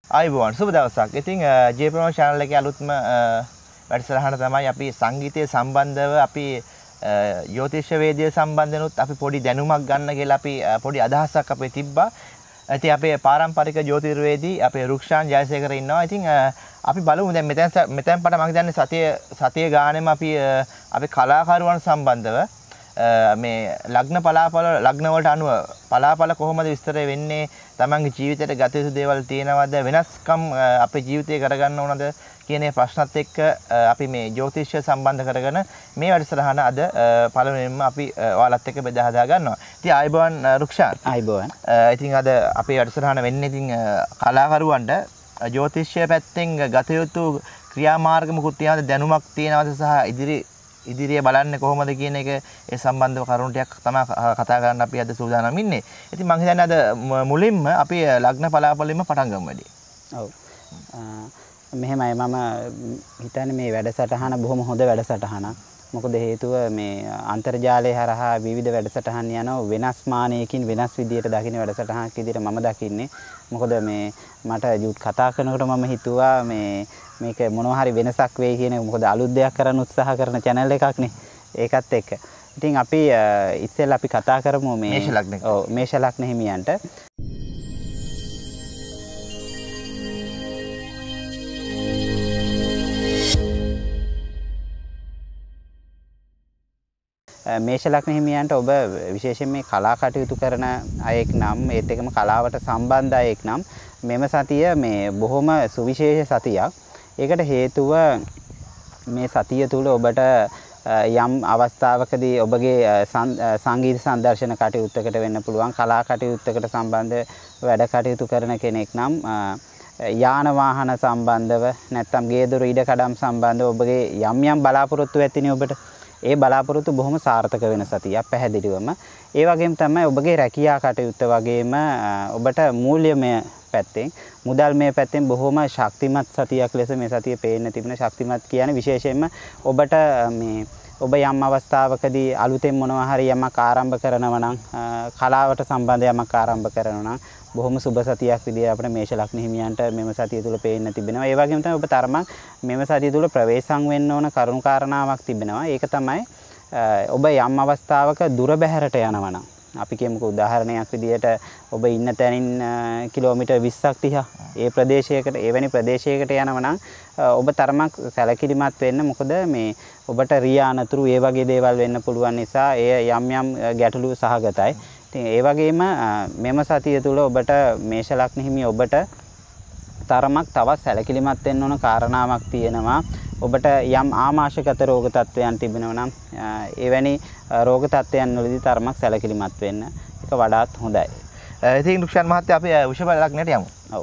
ආයුබෝවන් සුබ දවසක්. ඉතින් ජේ.ප්‍රෝ channel එකේ අලුත්ම වැඩසටහන තමයි අපි සංගීතය සම්බන්ධව අපි ජ්‍යොතිෂ වේදය සම්බන්ධනොත් අපි පොඩි දැනුමක් ගන්න කියලා අපි පොඩි අදහසක් අපේ තිබ්බා. ඉතින් අපේ පාරම්පරික ජ්‍යොතිර්වේදී අපේ රුක්ෂාන් ජයසේකර ඉන්නවා. ඉතින් අපි බලමු දැන් මෙතෙන් පට මම හිතන්නේ සතිය ගානෙම අපි කලාකරුවන් සම්බන්ධව මේ ලග්න පලාපල ලග්න වලට අනුව පලාපල කොහොමද විස්තර වෙන්නේ තමන්ගේ ජීවිතයට ගත යුතු දේවල් තියෙනවද වෙනස්කම් අපේ ජීවිතේ කරගන්න ඕනද කියන ප්‍රශ්නත් එක්ක අපි මේ ජ්‍යොතිෂය සම්බන්ධ කරගෙන මේ වැඩසටහන අද පළවෙනිම අපි ඔයාලත් එක්ක බෙදා හදා ගන්නවා. ඉතින් ආයුබෝවන් රුක්ෂාන්. ආයුබෝවන්. ඉතින් අද අපේ වැඩසටහන වෙන්නේ ඉතින් කලාකරුවන්ට ජ්‍යොතිෂය පැත්තෙන් ගත යුතු ක්‍රියාමාර්ග මොකුත් තියනවද දැනුමක් තියනවද සහ ඉදිරිය බලන්නේ කොහොමද කියන එක ඒ සම්බන්ධව කරුණු ටිකක් තමයි කතා කරන්න අපි අද සූදානම් ඉන්නේ. ඉතින් මම හිතන්නේ අද මුලින්ම අපි ලග්න පලාපලින්ම පටන් ගමු වැඩි. ඔව්. මෙහෙමයි මම හිතන්නේ මේ වැඩසටහන බොහොම හොඳ වැඩසටහනක්. මොකද හේතුව මේ අන්තර්ජාලය හරහා විවිධ වැඩසටහන් යනවා වෙනස් මානයකින් වෙනස් විදියට දකින්න වැඩසටහනක් විදියට මම දකින්නේ. මොකද මේ මට ජූට් කතා කරනකොට මම හිතුවා මේක මොනවා හරි වෙනසක් වෙයි කියන එක. මොකද අලුත් දෙයක් කරන්න උත්සාහ කරන channel එකක් නේ. ඒකත් එක්ක. ඉතින් අපි ඉස්සෙල්ලා අපි කතා කරමු මේ මේෂ ලග්න. ඔව් මේෂ ලග්න හිමියන්ට. මේෂ ලග්න හිමියන්ට ඔබ විශේෂයෙන් මේ කලා කටයුතු කරන අයෙක් නම් ඒත් එක්කම කලාවට සම්බන්ධ අයෙක් නම් මෙම සතිය මේ බොහොම සුවිශේෂ සතියක්. ඒකට හේතුව මේ සතිය තුල ඔබට යම් අවස්ථාවකදී ඔබගේ සංගීත සංදර්ශන කටයුත්තකට වෙන්න පුළුවන් කලා කටයුත්තකට සම්බන්ධ වැඩ කටයුතු කරන කෙනෙක් නම් යාන වාහන සම්බන්ධව නැත්නම් ගේ දොර ඉඩකඩම් සම්බන්ධව ඔබගේ යම් යම් බලාපොරොත්තු ඇතිනේ ඔබට. ඒ බලාපොරොත්තු බොහොම සාර්ථක වෙන සතියක් පැහැදිලිවම. ඒ වගේම තමයි ඔබගේ රැකියා කටයුත්ත වගේම ඔබට මූල්‍යමය පැත්තෙන් මුදල්මය පැත්තෙන් බොහොම ශක්තිමත් සතියක් ලෙස මේ සතිය පේන්න තිබෙන. ශක්තිමත් කියන්නේ විශේෂයෙන්ම ඔබට මේ ඔබ යම් අවස්ථාවකදී අලුතෙන් මොනවා හරි යමක් ආරම්භ කරනවා නම් කලාවට සම්බන්ධ යමක් ආරම්භ කරනවා නම් බොහොම සුබ සතියක් විදිහට අපිට මේෂ ලග්න හිමියන්ට මෙම සතිය තුල පේන්න තිබෙනවා. ඒ වගේම තමයි ඔබ තරමක් මෙම සතිය තුල ප්‍රවේශම් වෙන්න ඕන කරුණු කාරණාවක් තිබෙනවා. ඒක තමයි ඔබ යම් අවස්ථාවක දුර බැහැරට යනවා නම් අපි කියමුකෝ උදාහරණයක් විදිහට ඔබ ඉන්න තැනින් කිලෝමීටර් 20ක් 30ක් ඒ ප්‍රදේශයකට එවැනි ප්‍රදේශයකට යනවා නම් ඔබ තරමක් සැලකිලිමත් වෙන්න. මොකද මේ ඔබට රියානතුරු ඒ වගේ දේවල් වෙන්න පුළුවන් නිසා ඒ යම් යම් ගැටලු සහගතයි. ඉතින් ඒ වගේම මෙම සතිය තුල ඔබට මේෂ ලග්න හිමි ඔබට තරමක් තවත් සැලකිලිමත් වෙන්න ඕන කාරණාවක් තියෙනවා. ඔබට යම් ආමාශයගත රෝග තත්ත්වයන් තිබෙනවා නම් එවැනි රෝග තත්ත්වයන් වලදී තරමක් සැලකිලිමත් වෙන්න ඒක වඩාත් හොඳයි. ඉතින් රුක්ෂාන් මහත්තයා අපි වෘෂභ ලග්නයට යමු. ඔව්.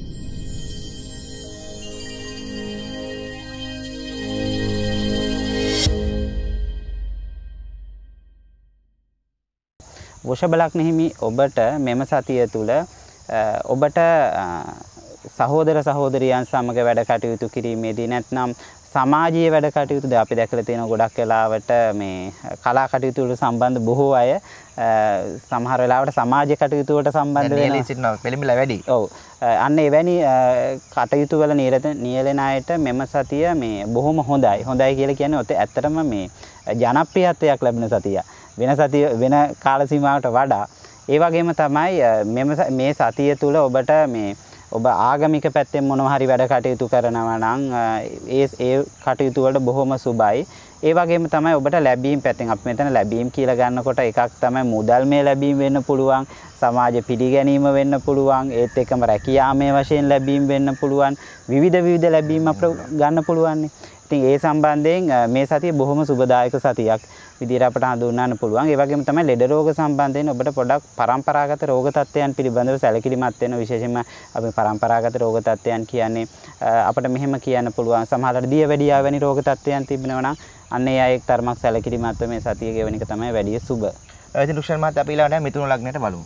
වෘෂභ ලග්න හිමි ඔබට මෙම සතිය තුල ඔබට සහෝදර සහෝදරියන් සමග වැඩ කටයුතු කිරීමේදී නැත්නම් සමාජීය වැඩ කටයුතු ද අපි දැකලා තියෙන ගොඩක් වෙලාවට මේ කලා කටයුතු වලට සම්බන්ධ බොහෝ අය සමහර වෙලාවට සමාජ කටයුතු වලට සම්බන්ධ වෙනවා. පෙළඹිලා වැඩි. ඔව්. අන්න එවැනි කටයුතු වල නියැලෙන අයට මෙම සතිය මේ බොහොම හොඳයි. හොඳයි කියලා කියන්නේ ඔතේ ඇත්තටම මේ ජනප්‍රියත්වයක් ලැබෙන සතිය. වෙන සතිය වෙන කාල සීමාවට වඩා ඒ වගේම තමයි මේ සතිය තුල ඔබට මේ ඔබ ආගමික පැත්තෙන් මොනවා හරි වැඩ කටයුතු කරනවා නම් ඒ කටයුතු වලට බොහොම සුබයි. ඒ වගේම තමයි ඔබට ලැබීම් පැත්තෙන් අපි මෙතන ලැබීම් කියලා ගන්නකොට එකක් තමයි මුදල්මය ලැබීම් වෙන්න පුළුවන්, සමාජ පිළිගැනීම වෙන්න පුළුවන්, ඒත් එක්කම රැකියාමය වශයෙන් ලැබීම් වෙන්න පුළුවන්, විවිධ ලැබීම් අපිට ගන්න පුළුවන්. ඉතින් ඒ සම්බන්ධයෙන් මේ සතිය බොහොම සුබදායක සතියක් විදිහට අපට හඳුන්වන්න පුළුවන්. ඒ වගේම තමයි ලෙඩ රෝග සම්බන්ධයෙන් ඔබට පොඩක් පරම්පරාගත රෝග තත්ත්වයන් පිළිබඳව සැලකිලිමත් වෙන. විශේෂයෙන්ම අපි පරම්පරාගත රෝග තත්ත්වයන් කියන්නේ අපිට මෙහෙම කියන්න පුළුවන් සමහරවිට දියවැඩියා වැනි රෝග තත්ත්වයන් තිබෙනවා නම් අන්න ඒ අයෙක් තරමක් සැලකිලිමත්ව මේ සතිය ගෙවන එක තමයි වැඩි සුබ. ඉතින් රුක්ෂාන් මහත්තයා අපි ඊළඟට මිථුන ලග්නයට බලමු.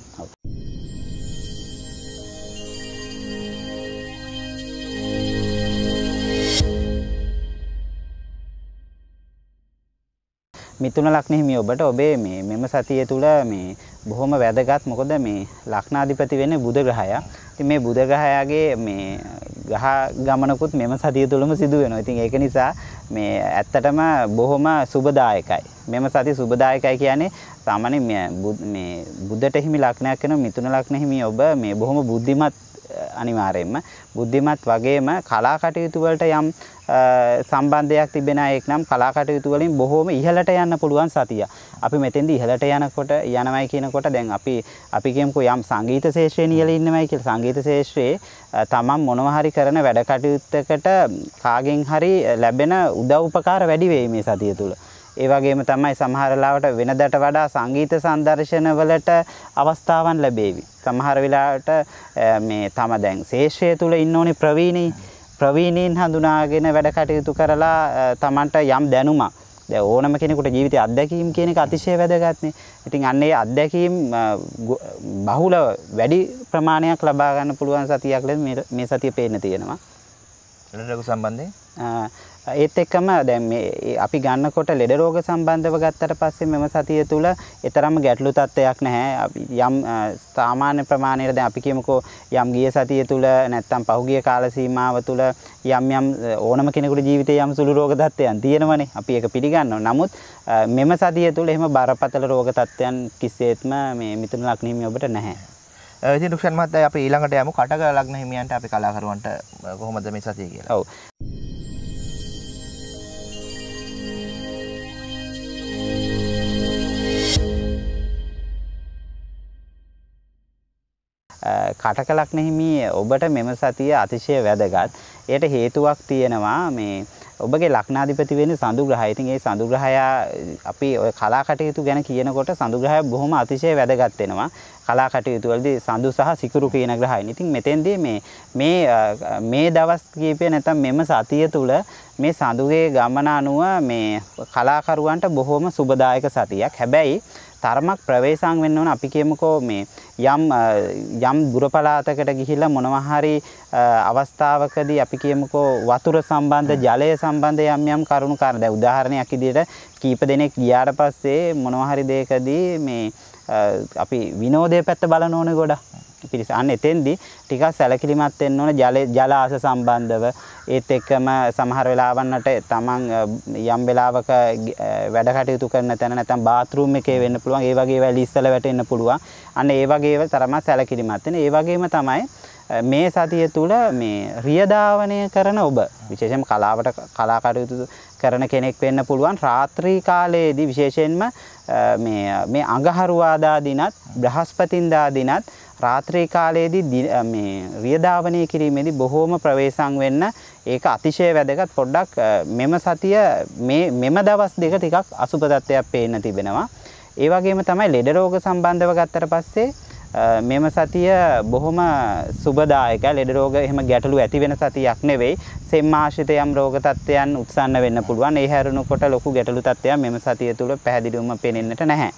මිථුන ලග්න හිමි ඔබට ඔබේ මේ මෙම සතිය තුල මේ බොහොම වැදගත්. මොකද මේ ලග්නාධිපති වෙන්නේ බුධ ග්‍රහයා. ඉතින් මේ බුධ ග්‍රහයාගේ මේ ග්‍රහ ගමනකුත් මෙම සතිය තුලම සිදු වෙනවා. ඉතින් ඒක නිසා මේ ඇත්තටම බොහොම සුබදායකයි. මෙම සතිය සුබදායකයි කියන්නේ සාමාන්‍ය මේ බුද්ධට හිමි ලග්නයක් වෙන මිථුන ලග්න හිමි ඔබ මේ බොහොම බුද්ධිමත් අනිවාර්යයෙන්ම බුද්ධිමත් වගේම කලා කටයුතු වලට යම් සම්බන්ධයක් තිබෙන අයෙක් නම් කලා කටයුතු වලින් බොහොම ඉහළට යන්න පුළුවන් සතිය. අපි මෙතෙන්දී ඉහළට යනවයි කියනකොට දැන් අපි කියමුකෝ යම් සංගීත ශාස්ත්‍රයේ නියල ඉන්නවයි කියලා. සංගීත ශාස්ත්‍රයේ තමන් මොනවා හරි කරන වැඩ කටයුත්තකට කාගෙන් හරි ලැබෙන උදව් උපකාර වැඩි වෙයි මේ සතිය තුල. ඒ වගේම තමයි සමහර වෙලාවට වෙනදට වඩා සංගීත සංදර්ශන වලට අවස්ථාවන් ලැබේවි. සමහර වෙලාවට මේ තම දැන් ශේෂ්ත්‍රය තුල ඉන්න ඕනේ ප්‍රවීණීන් හඳුනාගෙන වැඩ කටයුතු කරලා තමන්ට යම් දැනුමක් දැන් ඕනම කෙනෙකුට ජීවිතයේ අත්දැකීම් කියන එක අතිශය වැදගත්නේ. ඉතින් අන්න ඒ අත්දැකීම් බහුල වැඩි ප්‍රමාණයක් ලබා ගන්න පුළුවන් සතියක් මේ සතිය පේන්න තියෙනවා. ලෙඩ රෝග සම්බන්ධයෙන් ඒත් එක්කම දැන් මේ අපි ගන්නකොට ලෙඩ රෝග සම්බන්ධව ගත්තට පස්සේ මෙම සතිය තුල ඊතරම් ගැටලු තත්ත්වයක් නැහැ. යම් සාමාන්‍ය ප්‍රමාණයට දැන් අපි කියමුකෝ යම් ගිය සතිය තුල නැත්තම් පහුගිය කාල සීමාව තුල යම් ඕනම කෙනෙකුට ජීවිතේ යම් සුළු රෝග තත්ත්වයන් තියෙනවනේ. අපි ඒක පිළිගන්නවා. නමුත් මෙම සතිය තුල එහෙම බරපතල රෝග තත්ත්වයන් කිසිසේත්ම මේ මිථුන ලග්න හිමි ඔබට නැහැ. ඉතින් රුක්ෂන් මහත්තයා අපි ඊළඟට යමු කටක ලග්න හිමියන්ට අපි කලාකරුවන්ට කොහොමද මේ සතිය කියලා. ඔව්. කටක ලග්න හිමි ඔබට මෙම සතිය අතිශය වැදගත්. ඒට හේතුවක් තියෙනවා මේ ඔබගේ ලග්නාධිපති වෙන්නේ සඳු ග්‍රහය. ඉතින් ඒ සඳු ග්‍රහයා අපි ඔය කලා කටයුතු ගැන කියනකොට සඳු ග්‍රහය බොහොම අතිශය වැදගත් වෙනවා. කලා කටයුතු වලදී සඳු සහ සිකුරු කියන ග්‍රහයන්. ඉතින් මෙතෙන්දී මේ දවස් කීපය නැත්නම් මෙම සතිය තුල මේ සඳුගේ ගමන අනුව මේ කලාකරුවන්ට බොහොම සුබදායක සතියක්. හැබැයි තරමක් ප්‍රවේශම් වෙන්න ඕන. අපි කියමුකෝ මේ යම් දුර පළාතකට ගිහිල්ලා මොනවා හරි අවස්ථාවකදී අපි කියමුකෝ වතුර සම්බන්ධ ජලය සම්බන්ධ යම් කරුණු කාරණා. දැන් උදාහරණයක් විදිහට කීප දෙනෙක් ගියාට පස්සේ මොනවා හරි දෙයකදී මේ අපි විනෝදයේ පැත්ත බලන ඕනේ ගොඩක්. පිරිස අන්න එතෙන්දී ටිකක් සැලකිලිමත් වෙන්න ඕන ජල ආස සම්බන්ධව. ඒත් එක්කම සමහර වෙලාවන්නට තමන් යම් වෙලාවක වැඩ කටයුතු කරන තැන නැත්නම් බාත් รู ම් එකේ වෙන්න පුළුවන්. ඒ වගේ වැලි ඉස්සල වැටෙන්න පුළුවන්. අන්න ඒ වගේව තරම සැලකිලිමත් වෙන. ඒ වගේම තමයි මේ සතිය තුල මේ රියදාවනය කරන ඔබ විශේෂයෙන්ම කලා කටයුතු කරන කෙනෙක් වෙන්න පුළුවන්. රාත්‍රී කාලයේදී විශේෂයෙන්ම මේ අඟහරුවාදා දිනත් බ්‍රහස්පතින්දා දිනත් රාත්‍රී කාලයේදී මේ රියදාවනය කිරීමේදී බොහෝම ප්‍රවේශම් වෙන්න. ඒක අතිශය වැදගත්. පොඩ්ඩක් මෙම සතිය මෙම දවස් දෙක ටිකක් අසුබ තත්ත්වයක් පේන්න තිබෙනවා. ඒ වගේම තමයි ලෙඩ රෝග සම්බන්ධව ගත්තට පස්සේ මෙම සතිය බොහොම සුබදායකයි. ලෙඩ රෝග එහෙම ගැටලු ඇති වෙන සතියක් නෙවෙයි. සෙම් ආශ්‍රිත යම් රෝග තත්ත්වයන් උත්සන්න වෙන්න පුළුවන්. ඒ හැරුණකොට ලොකු ගැටලු තත්ත්වයක් මෙම සතිය තුල පැහැදිලිවම පේනෙන්නට නැහැ.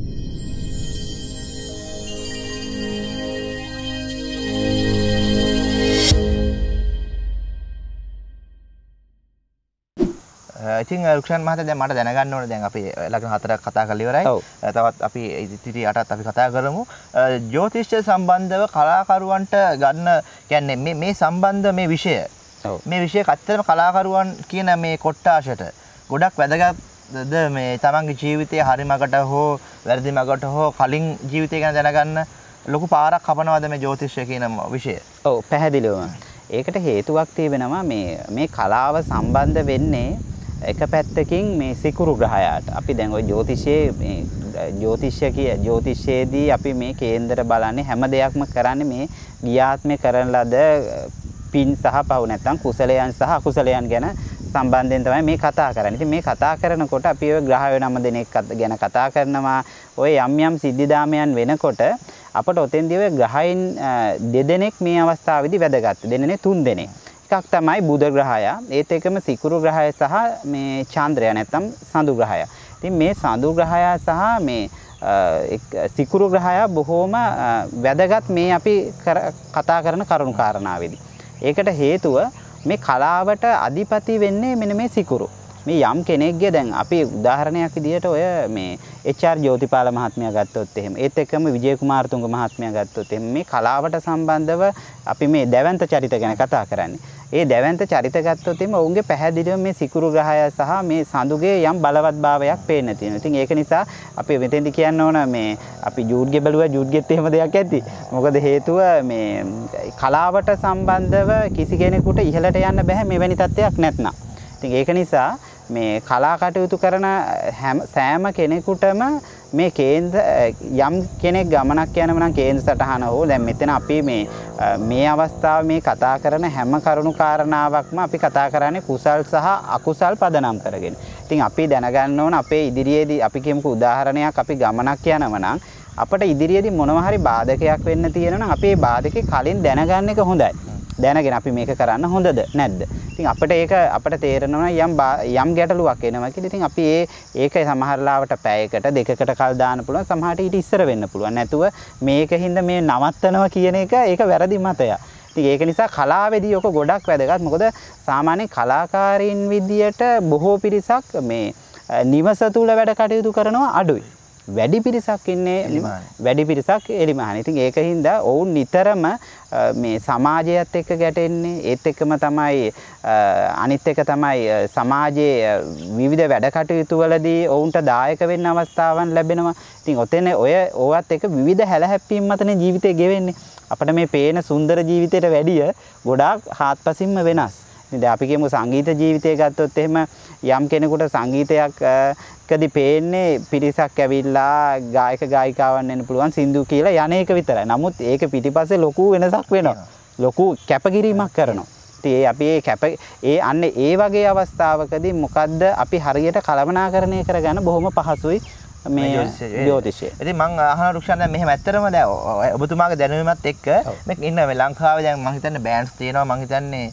ඉතින් රුක්ෂන් මහත්තයා දැන් මට දැනගන්න ඕනේ දැන් අපි ලග්න හතරක් කතා කරලා ඉවරයි. තවත් අපි ඉතිරි 8ත් අපි කතා කරමු. ජ්‍යොතිෂ සම්බන්ධව කලාකරුවන්ට ගන්න කියන්නේ මේ සම්බන්ධ මේ විෂය. මේ විෂය ඇත්තටම කලාකරුවන් කියන මේ කොට්ටාශයට ගොඩක් වැදගත්ද මේ තමන්ගේ ජීවිතයේ හරි මගට හෝ වැරදි මගට හෝ කලින් ජීවිතය ගැන දැනගන්න ලොකු පාරක් කපනවාද මේ ජ්‍යොතිෂය කියන විෂය? ඔව් පැහැදිලිවම. ඒකට හේතුවක් තිබෙනවා මේ කලාව සම්බන්ධ වෙන්නේ එක පැත්තකින් මේ සිකුරු ග්‍රහයාට. අපි දැන් ওই ජ්‍යොතිෂයේදී අපි මේ කේන්දර බලන්නේ හැම දෙයක්ම කරන්නේ මේ ගියාත්මේ කරන ලද පින් සහ පව් නැත්නම් කුසලයන් සහ අකුසලයන් ගැන සම්බන්ධයෙන් තමයි මේ කතා කරන්නේ. ඉතින් මේ කතා කරනකොට අපි ඔය ග්‍රහය නම දෙනෙක් ගැන කතා කරනවා. ඔය යම් සිද්ධිදාමයන් වෙනකොට අපට ඔතෙන්දී ඔය ග්‍රහයන් දෙදෙනෙක් මේ අවස්ථාවේදී වැදගත්. දෙන්නේ 3 දෙනෙක්. එකක් තමයි බුධ ග්‍රහයා. ඒත් එක්කම සිකුරු ග්‍රහය සහ මේ චන්ද්‍රයා නැත්නම් සඳු ග්‍රහයා. ඉතින් මේ සඳු ග්‍රහයා සහ මේ සිකුරු ග්‍රහයා බොහොම වැදගත් මේ අපි කතා කරන කරුණු කාරණාවේදී. ඒකට හේතුව මේ කලාවට අධිපති වෙන්නේ මෙන්න මේ සිකුරු. මේ යම් කෙනෙක්ගේ දැන් අපි උදාහරණයක් විදිහට ඔය මේ HR ජෝතිපාල මහත්මයා ගත්තොත් එහෙම ඒත් එක්කම විජය කුමාරතුංග මහත්මයා ගත්තොත් එහෙම මේ කලාවට සම්බන්ධව අපි මේ දැවැන්ත චරිත ගැන කතා කරන්නේ. ඒ දැවැන්ත චරිත ගත්තොත් එimhe ඔවුන්ගේ පැහැදිලිව මේ සිකුරු ග්‍රහය සහ මේ සඳුගේ යම් බලවත්භාවයක් පේන්න තියෙනවා. ඉතින් ඒක නිසා අපි මෙතෙන්දි කියන්න ඕන මේ අපි ජූඩ්ගේ බැලුවා ජූඩ්ගෙත් එහෙම දෙයක් ඇති. මොකද හේතුව මේ කලාවට සම්බන්ධව කිසි කෙනෙකුට ඉහළට යන්න බෑ මෙවැනි තත්ත්වයක් නැත්නම්. ඉතින් ඒක නිසා මේ කලා කටයුතු කරන සෑම කෙනෙකුටම මේ කේන්ද්‍ර යම් කෙනෙක් ගමනක් යනවා නම් කේන්ද්‍ර සටහන හෝ දැන් මෙතන අපි මේ අවස්ථාව මේ කතා කරන හැම කරුණු කාරණාවක්ම අපි කතා කරන්නේ කුසල් සහ අකුසල් පදනම් කරගෙන. ඉතින් අපි දැනගන්න ඕන අපේ ඉදිරියේදී අපි කියමුකෝ උදාහරණයක් අපි ගමනක් යනවා නම් අපිට ඉදිරියේදී මොනවා හරි බාධකයක් වෙන්න තියෙනවා නම් අපි ඒ බාධකේ කලින් දැනගන්න එක හොඳයි. දැනගෙන අපි මේක කරන්න හොඳද නැද්ද? ඉතින් අපිට ඒක අපිට තේරෙනවා යම් ගැටලුවක් එනවා කියලා. ඉතින් අපි ඒක සමහරලාවට පැයකට දෙකකට කල් දාන්න පුළුවන්. සමහරට ඊට ඉස්සර වෙන්න පුළුවන්. නැතුව මේකින්ද මේ නවත්තනවා කියන එක ඒක වැරදි මතයක්. ඉතින් ඒක නිසා කලාවේදී ඔක ගොඩක් වැදගත්. මොකද සාමාන්‍ය කලාකාරීන් විදියට බොහෝ පිරිසක් මේ නිවස තුල වැඩ කටයුතු කරනවා අඩුයි. වැඩි පිරිසක් ඉන්නේ වැඩි පිරිසක් එලිමහන. ඉතින් ඒකින්ද ඔවුන් නිතරම මේ සමාජයත් එක්ක ගැටෙන්නේ. ඒත් එක්කම තමයි අනිත් එක තමයි සමාජයේ විවිධ වැඩ කටයුතු වලදී ඔවුන්ට දායක වෙන්න අවස්ථාවන් ලැබෙනවා. ඉතින් ඔතන ඕවත් එක විවිධ හැලහැප්පීම් මතනේ ජීවිතේ ගෙවෙන්නේ. අපිට මේ පේන සුන්දර ජීවිතයට වැඩිය ගොඩාක් හාත්පසින්ම වෙනස්. ඉතින් අපි කියමු සංගීත ජීවිතය ගත්තොත් එහෙම යම් කෙනෙකුට සංගීතයක්කදී පේන්නේ පිරිසක් ඇවිල්ලා ගායක ගායිකාවන් වෙන්න පුළුවන් සින්දු කියලා යන්නේක විතරයි. නමුත් ඒක පිටිපස්සේ ලොකු වෙනසක් වෙනවා. ලොකු කැපකිරීමක් කරනවා. ඉතින් අපි ඒ වගේ අවස්ථාවකදී මොකද්ද අපි හරියට කළමනාකරණය කරගන්න බොහොම පහසුයි මේ ජ්‍යොතිෂය. ඉතින් මම අහන රුක්ෂාන් දැන් මෙහෙම ඇත්තටම දැන් ඔබතුමාගේ දැනුමත් එක්ක මේ ඉන්න මේ ලංකාවේ දැන් මම හිතන්නේ බෑන්ඩ්ස් තියෙනවා මම හිතන්නේ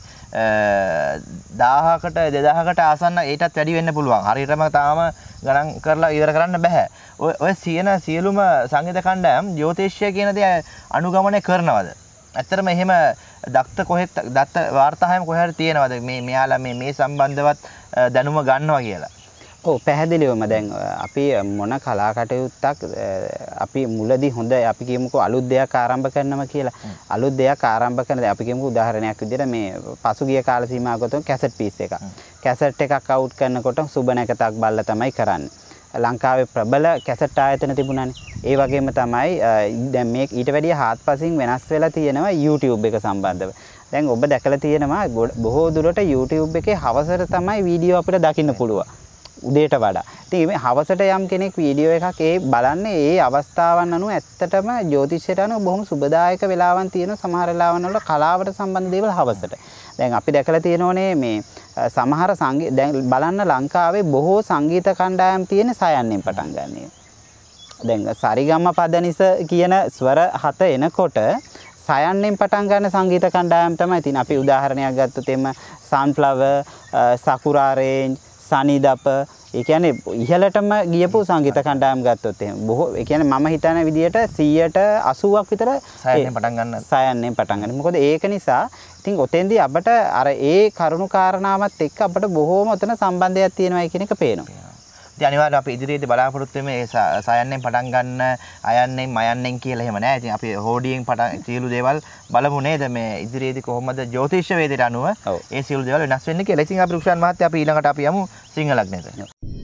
1000කට 2000කට ආසන්න ඊටත් වැඩි වෙන්න පුළුවන්. හරියටම තාම ගණන් කරලා ඉවර කරන්න බෑ. ඔය සියලුම සංගීත කණ්ඩායම් ජ්‍යොතිෂය කියන දේ අනුගමනය කරනවද? ඇත්තටම එහෙම දත්ත වාර්තා හැම කොහේ හරි තියෙනවද මේ මෙයාලා මේ සම්බන්ධවත් දැනුම ගන්නවා කියලා? ඔව් පැහැදිලිවම දැන් අපි මොන කලා කටයුත්තක් අපි මුලදී හොඳ අපි කියමුකෝ අලුත් දෙයක් ආරම්භ කරනවා කියලා. අලුත් දෙයක් ආරම්භ කරන අපි කියමුකෝ උදාහරණයක් විදිහට මේ පසුගිය කාල සීමාවකට කැසට් පීස් එකක්. කැසට් එකක් අවුට් කරනකොට සුබ නැකතක් බල්ලා තමයි කරන්නේ. ලංකාවේ ප්‍රබල කැසට් ආයතන තිබුණානේ. ඒ වගේම තමයි දැන් මේක ඊට වැඩිය හාත්පසින් වෙනස් වෙලා තියෙනවා YouTube එක සම්බන්ධව. දැන් ඔබ දැකලා තියෙනවා බොහෝ දුරට YouTube එකේ හවසට තමයි වීඩියෝ අපිට දකින්න පුළුවන්. උදේට වඩා. ඉතින් මේ හවසට යම් කෙනෙක් වීඩියෝ එකක් බලන්නේ ඒ අවස්ථාවන් අනුව ඇත්තටම ජ්‍යොතිෂයට අනුව බොහොම සුබදායක වෙලාවන් තියෙන සමහර වෙලාවන් වල කලාවට සම්බන්ධ දේවල් හවසට. දැන් අපි දැකලා තියෙනෝනේ මේ සමහර දැන් බලන්න ලංකාවේ බොහෝ සංගීත කණ්ඩායම් තියෙන සයන්නෙන් පටන් ගන්න. දැන් සරිගම පදනිස කියන ස්වර හත එනකොට සයන්නෙන් පටන් ගන්න සංගීත කණ්ඩායම් තමයි තියෙන. අපි උදාහරණයක් ගත්තොත් එම Sunflower, Sakura Range, සනිදප ඒ කියන්නේ ඉහළටම ගියපු සංගීත කණ්ඩායම් ගත්තොත් එහෙනම් බොහෝ ඒ කියන්නේ මම හිතන විදිහට 180ක් විතර සයන්නෙන් පටන් ගන්න. මොකද ඒක නිසා ඉතින් ඔතෙන්දී අපිට අර ඒ කරුණු කාරණාවත් එක්ක අපිට බොහෝම ඔතන සම්බන්ධයක් තියෙනවා කියන එක පේනවා. ඉතින් අනිවාර්යයෙන් අපි ඉදිරියේදී බලාපොරොත්තු වෙන්නේ මේ සයන්නෙන් පටන් ගන්න අයන්නෙන් මයන්නෙන් කියලා එහෙම නෑ. ඉතින් අපි හෝඩියෙන් පටන් සියලු දේවල් බලමු නේද මේ ඉදිරියේදී කොහොමද ජ්‍යොතිෂ වේදයට අනුව ඒ සියලු දේවල් වෙනස් වෙන්නේ කියලා. ඉතින් අපි රුක්ෂාන් මහත්තයා අපි ඊළඟට අපි යමු සිංහලග්නයට.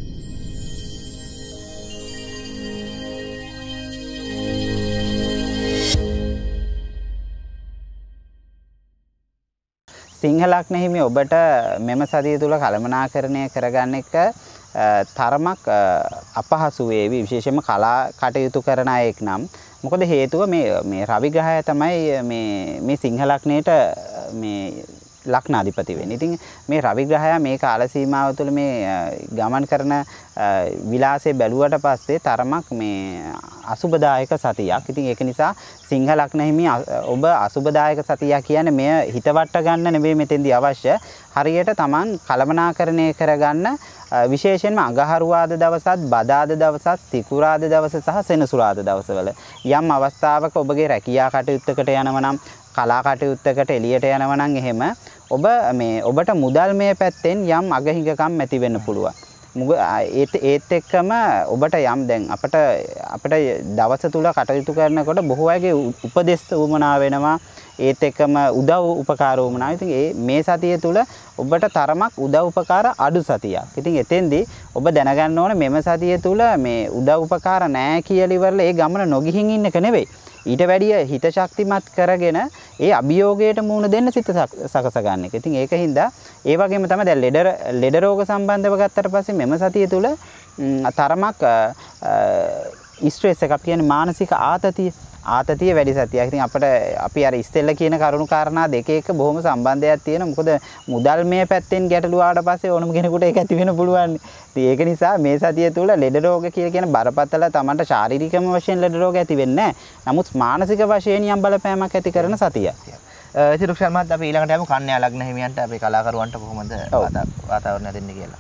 සිංහලග්න හිමි ඔබට මෙම සතිය තුල කළමනාකරණය කරගන්න එක තරමක් අපහසු වේවි විශේෂයෙන්ම කලා කටයුතු කරන අයෙක් නම්. මොකද හේතුව මේ රවි ග්‍රහය තමයි මේ සිංහලග්නයට මේ ලග්නාධිපති වෙන්නේ. ඉතින් මේ රවි ග්‍රහය මේ කාල සීමාව තුළ මේ ගමන් කරන විලාසය බැලුවට පස්සේ තරමක් මේ අසුබදායක සතියක්. ඉතින් ඒක නිසා සිංහලග්න හිමි ඔබ අසුබදායක සතිය කියන්නේ මෙය හිතවට ගන්න නෙවෙයි මෙතෙන්දී අවශ්‍ය. හරියට Taman කළමනාකරණය කරගන්න විශේෂයෙන්ම අඟහරුවාද දවසත් බදාද දවසත් සිකුරාද දවස සහ සෙනසුරාද දවසවල යම් අවස්ථාවක ඔබගේ රැකියා කටයුත්තකට යනවා නම් කලා කටයුත්තකට එළියට යනවා නම් එහෙම ඔබ මේ ඔබට මුදල්මය පැත්තෙන් යම් අගහිඟකම් ඇති වෙන්න පුළුවන්. ඒත් එක්කම ඔබට යම් දැන් අපිට දවස තුල කටයුතු කරනකොට බොහෝ අයගේ උපදෙස් උමනා වෙනවා. ඒත් එක්කම උදව් උපකාර උමනා. ඉතින් මේ සතිය තුල ඔබට තරමක් උදව් උපකාර අඩු සතියක්. ඉතින් එතෙන්දී ඔබ දැනගන්න ඕනේ මෙම සතිය තුල මේ උදව් උපකාර නැහැ කියලා ඉවරලා ඒ ගමන නොගිහින් ඉන්න එක නෙවෙයි. ඊට වැඩිය හිත ශක්තිමත් කරගෙන ඒ අභියෝගයට මුහුණ දෙන්න සිත සකස ගන්න එක. ඉතින් ඒකින්ද ඒ වගේම තමයි දැන් ලෙඩ රෝග සම්බන්ධව ගත්තට පස්සේ මෙම සතිය තුල තරමක් ස්ට්‍රෙස් එකක් කියන්නේ මානසික ආතතිය වැඩි සතියක්. ඉතින් අපි අර ඉස්සෙල්ලා කියන කරුණු කාරණා දෙක එක බොහොම සම්බන්ධයක් තියෙනවා. මොකද මුදල්මය පැත්තෙන් ගැටලු ආවට පස්සේ ඕනම කෙනෙකුට ඒක ඇති වෙන්න පුළුවන්. ඉතින් ඒක නිසා මේ සතිය තුල ලෙඩ රෝග කියන බරපතල තමන්ට ශාරීරිකම වශයෙන් ලෙඩ රෝග ඇති වෙන්නේ නැහැ. නමුත් මානසික වශයෙන් යම් බලපෑමක් ඇති කරන සතියක්. ඉතින් රුක්ෂාන් මහත්තයා අපි ඊළඟට යමු කන්‍යා ලග්න හිමියන්ට අපේ කලාකරුවන්ට කොහොමද වාතාවරණය දෙන්නේ කියලා.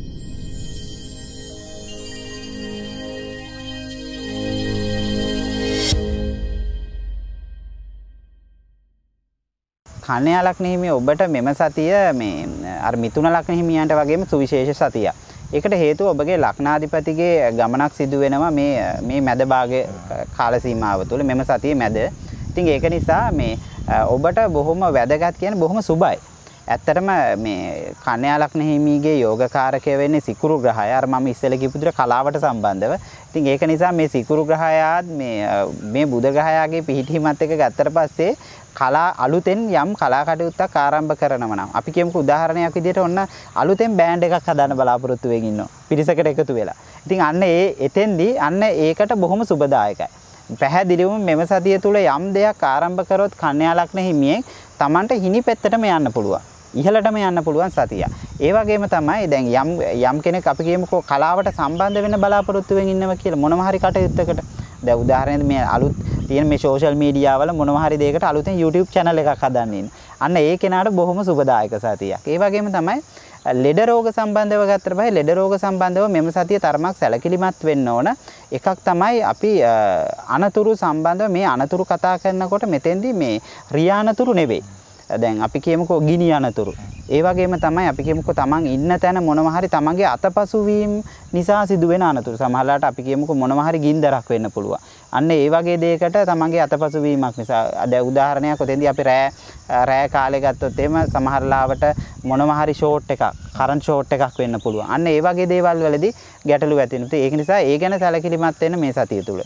කන්‍යා ලග්න හිමිය ඔබට මෙම සතිය මේ අර මිථුන ලග්න හිමියන්ට වගේම සුවිශේෂ සතියක්. ඒකට හේතුව ඔබගේ ලග්නාධිපතිගේ ගමනක් සිදු වෙනවා මේ මැද භාගයේ කාල සීමාව තුළ මෙම සතියේ මැද. ඉතින් ඒක නිසා මේ ඔබට බොහොම වැදගත් කියන්නේ බොහොම සුබයි. ඇත්තටම මේ කන්‍යා ලග්න හිමිගේ යෝගකාරකය වෙන්නේ සිකුරු ග්‍රහය. අර මම ඉස්සෙල්ලා කියපු විදිහට කලාවට සම්බන්ධව. ඉතින් ඒක නිසා මේ සිකුරු ග්‍රහයාත් මේ බුධ ග්‍රහයාගේ පිහිටීමත් එක්ක ගත්තට පස්සේ අලුතෙන් යම් කලා කටයුත්තක් ආරම්භ කරනවා නම් අපි කියමුකෝ උදාහරණයක් විදිහට ඔන්න අලුතෙන් බෑන්ඩ් එකක් හදාන්න බලාපොරොත්තු වෙමින් ඉන්නවා පිරිසකට එකතු වෙලා. ඉතින් අන්න එතෙන්දී අන්න ඒකට බොහොම සුබදායකයි. පැහැදිලිවම මෙම සතිය තුල යම් දෙයක් ආරම්භ කරොත් කන්‍යා ලග්න හිමියෙන් Tamanට හිණි පැත්තටම යන්න පුළුවන්. ඉහළටම යන්න පුළුවන් සතිය. ඒ වගේම තමයි දැන් යම් කෙනෙක් අපි කියමුකෝ කලාවට සම්බන්ධ වෙන්න බලාපොරොත්තු වෙමින් ඉන්නවා කියලා මොනම හරි කටයුත්තකට. දැන් උදාහරණයක් මේ අලුත් තියෙන මේ සෝෂල් මීඩියා වල මොනවා හරි දෙයකට අලුතෙන් YouTube channel එකක් හදන්න ඉන්න. අන්න ඒ කෙනාට බොහොම සුබදායක සතියක්. ඒ වගේම තමයි ලෙඩ රෝග සම්බන්ධව ගත්තට පස්සේ ලෙඩ රෝග සම්බන්ධව මෙම සතිය තරමක් සැලකිලිමත් වෙන්න ඕන. එකක් තමයි අපි අනතුරු සම්බන්ධව මේ අනතුරු කතා කරනකොට මෙතෙන්දී මේ රියානතුරු නෙවෙයි. දැන් අපි කියමුකෝ ගිනි අනතුරු. ඒ වගේම තමයි අපි කියමුකෝ තමන් ඉන්න තැන මොනවා හරි තමන්ගේ අතපසු වීම නිසා සිදුවෙන අනතුරු. සමහරවිට අපි කියමුකෝ මොනවා හරි ගින්දරක් වෙන්න පුළුවන්. අන්න ඒ වගේ දෙයකට තමන්ගේ අතපසු වීමක් නිසා දැන් උදාහරණයක් ඔතෙන්දී අපි රෑ කාලේ ගත්තොත් එහෙම සමහරලාවට මොනවා හරි ෂෝට් එකක් කරන්ට් ෂෝට් එකක් වෙන්න පුළුවන්. අන්න ඒ වගේ දේවල් වලදී ගැටලු ඇති වෙනවා. ඒක නිසා ඒ ගැන සැලකිලිමත් වෙන්න මේ සතිය තුල.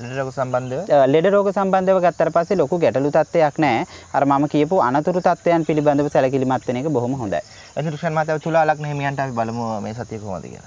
ලෙඩ රෝග සම්බන්ධව ගත්තට පස්සේ ලොකු ගැටලු තත්ත්වයක් නැහැ. අර මම කියපු අනතුරු තත්ත්වයන් පිළිබඳව සැලකිලිමත් වෙන එක බොහොම හොඳයි. එතන රුෂන් මාතව තුලා ලග්න හිමියන්ට අපි බලමු මේ සතිය කොහොමද කියලා.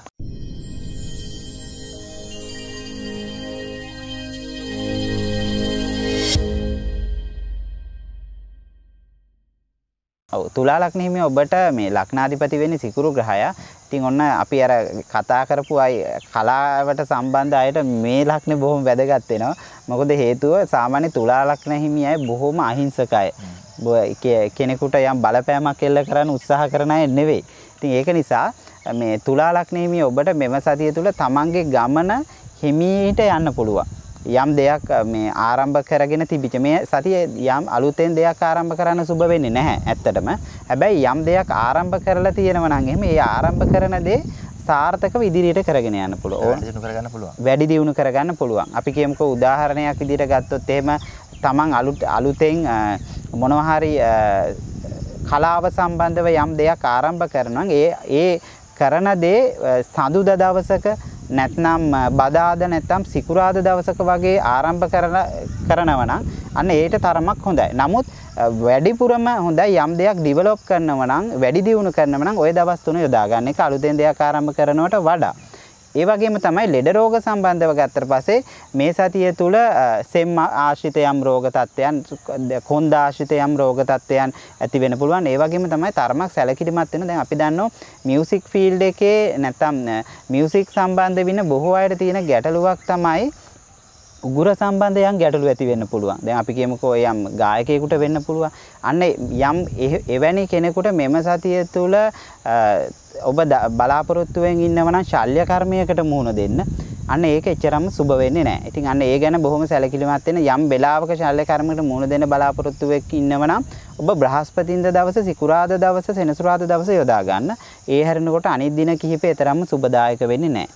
තුලා ලග්න හිමිය ඔබට මේ ලග්නාධිපති වෙන්නේ සිකුරු ග්‍රහයා. ඉතින් ඔන්න අපි අර කතා කරපු අය කලාවට සම්බන්ධ අයට මේ ලග්නේ බොහොම වැදගත් වෙනවා. මොකද හේතුව සාමාන්‍ය තුලා ලග්න හිමිය අය බොහොම අහිංසකයි. කෙනෙකුට යම් බලපෑමක් එල්ල කරන්න උත්සාහ කරන අය නෙවෙයි. ඉතින් ඒක නිසා මේ තුලා ලග්න හිමිය ඔබට මෙම සතිය තුල තමන්ගේ ගමන හිමීට යන්න පුළුවන්. යම් දෙයක් මේ ආරම්භ කරගෙන තිබිච්ච මේ සතිය යම් අලුතෙන් දෙයක් ආරම්භ කරන්න සුබ වෙන්නේ නැහැ ඇත්තටම. හැබැයි යම් දෙයක් ආරම්භ කරලා තියෙනවා නම් එහෙම ඒ ආරම්භ කරන දේ සාර්ථකව ඉදිරියට කරගෙන යන්න පුළුවන්. වැඩි දියුණු කරගන්න පුළුවන්. අපි කියමුකෝ උදාහරණයක් විදිහට ගත්තොත් එහෙම තමන් අලුතෙන් මොනවා හරි කලාව සම්බන්ධව යම් දෙයක් ආරම්භ කරනවා ඒ කරන දේ සඳුදා දවසක නැත්නම් බදාද නැත්නම් සිකුරාද දවසක වගේ ආරම්භ කරනවා නම් අන්න ඒට තරමක් හොඳයි. නමුත් වැඩිපුරම හොඳයි යම් දෙයක් ඩිවෙලොප් කරනවා නම් වැඩි දියුණු කරනවා නම් ওই දවස් තුන යොදා ගන්න එක අලුතෙන් දෙයක් ආරම්භ කරනවට වඩා. ඒ වගේම තමයි ලෙඩ රෝග සම්බන්ධව ගත්තට පස්සේ මේ සතිය තුල සෙම් ආශ්‍රිත යම් රෝග තත්ත්වයන් කොන්ද ආශ්‍රිත යම් රෝග තත්ත්වයන් ඇති වෙන්න පුළුවන්. ඒ වගේම තමයි තරමක් සැලකිලිමත් වෙන. දැන් අපි දන්නවා මියුසික් ෆීල්ඩ් එකේ නැත්නම් මියුසික් සම්බන්ධ වෙන බොහෝ අයට තියෙන ගැටලුවක් තමයි උගුර සම්බන්ධයෙන් ගැටලු ඇති වෙන්න පුළුවන්. දැන් අපි කියමුකෝ යම් ගායකයෙකුට වෙන්න පුළුවන්. අන්න යම් එවැනි කෙනෙකුට මෙම සතිය තුල ඔබ බලාපොරොත්තු වෙමින් ඉන්නවා නම් ශල්‍ය කර්මයකට මුහුණ දෙන්න. අන්න ඒක එච්චරම සුබ වෙන්නේ නැහැ. ඉතින් අන්න ඒ ගැන බොහොම සැලකිලිමත් වෙන යම් වෙලාවක ශල්‍ය කර්මයකට මුහුණ දෙන්න බලාපොරොත්තු වෙක් ඉන්නව නම් ඔබ බ්‍රහස්පතින්ද දවස, සිකුරාදා දවස, සෙනසුරාදා දවස යොදා ගන්න. ඒ හැරෙනකොට අනිත් දින කිහිපේ තරම්ම සුබදායක වෙන්නේ නැහැ.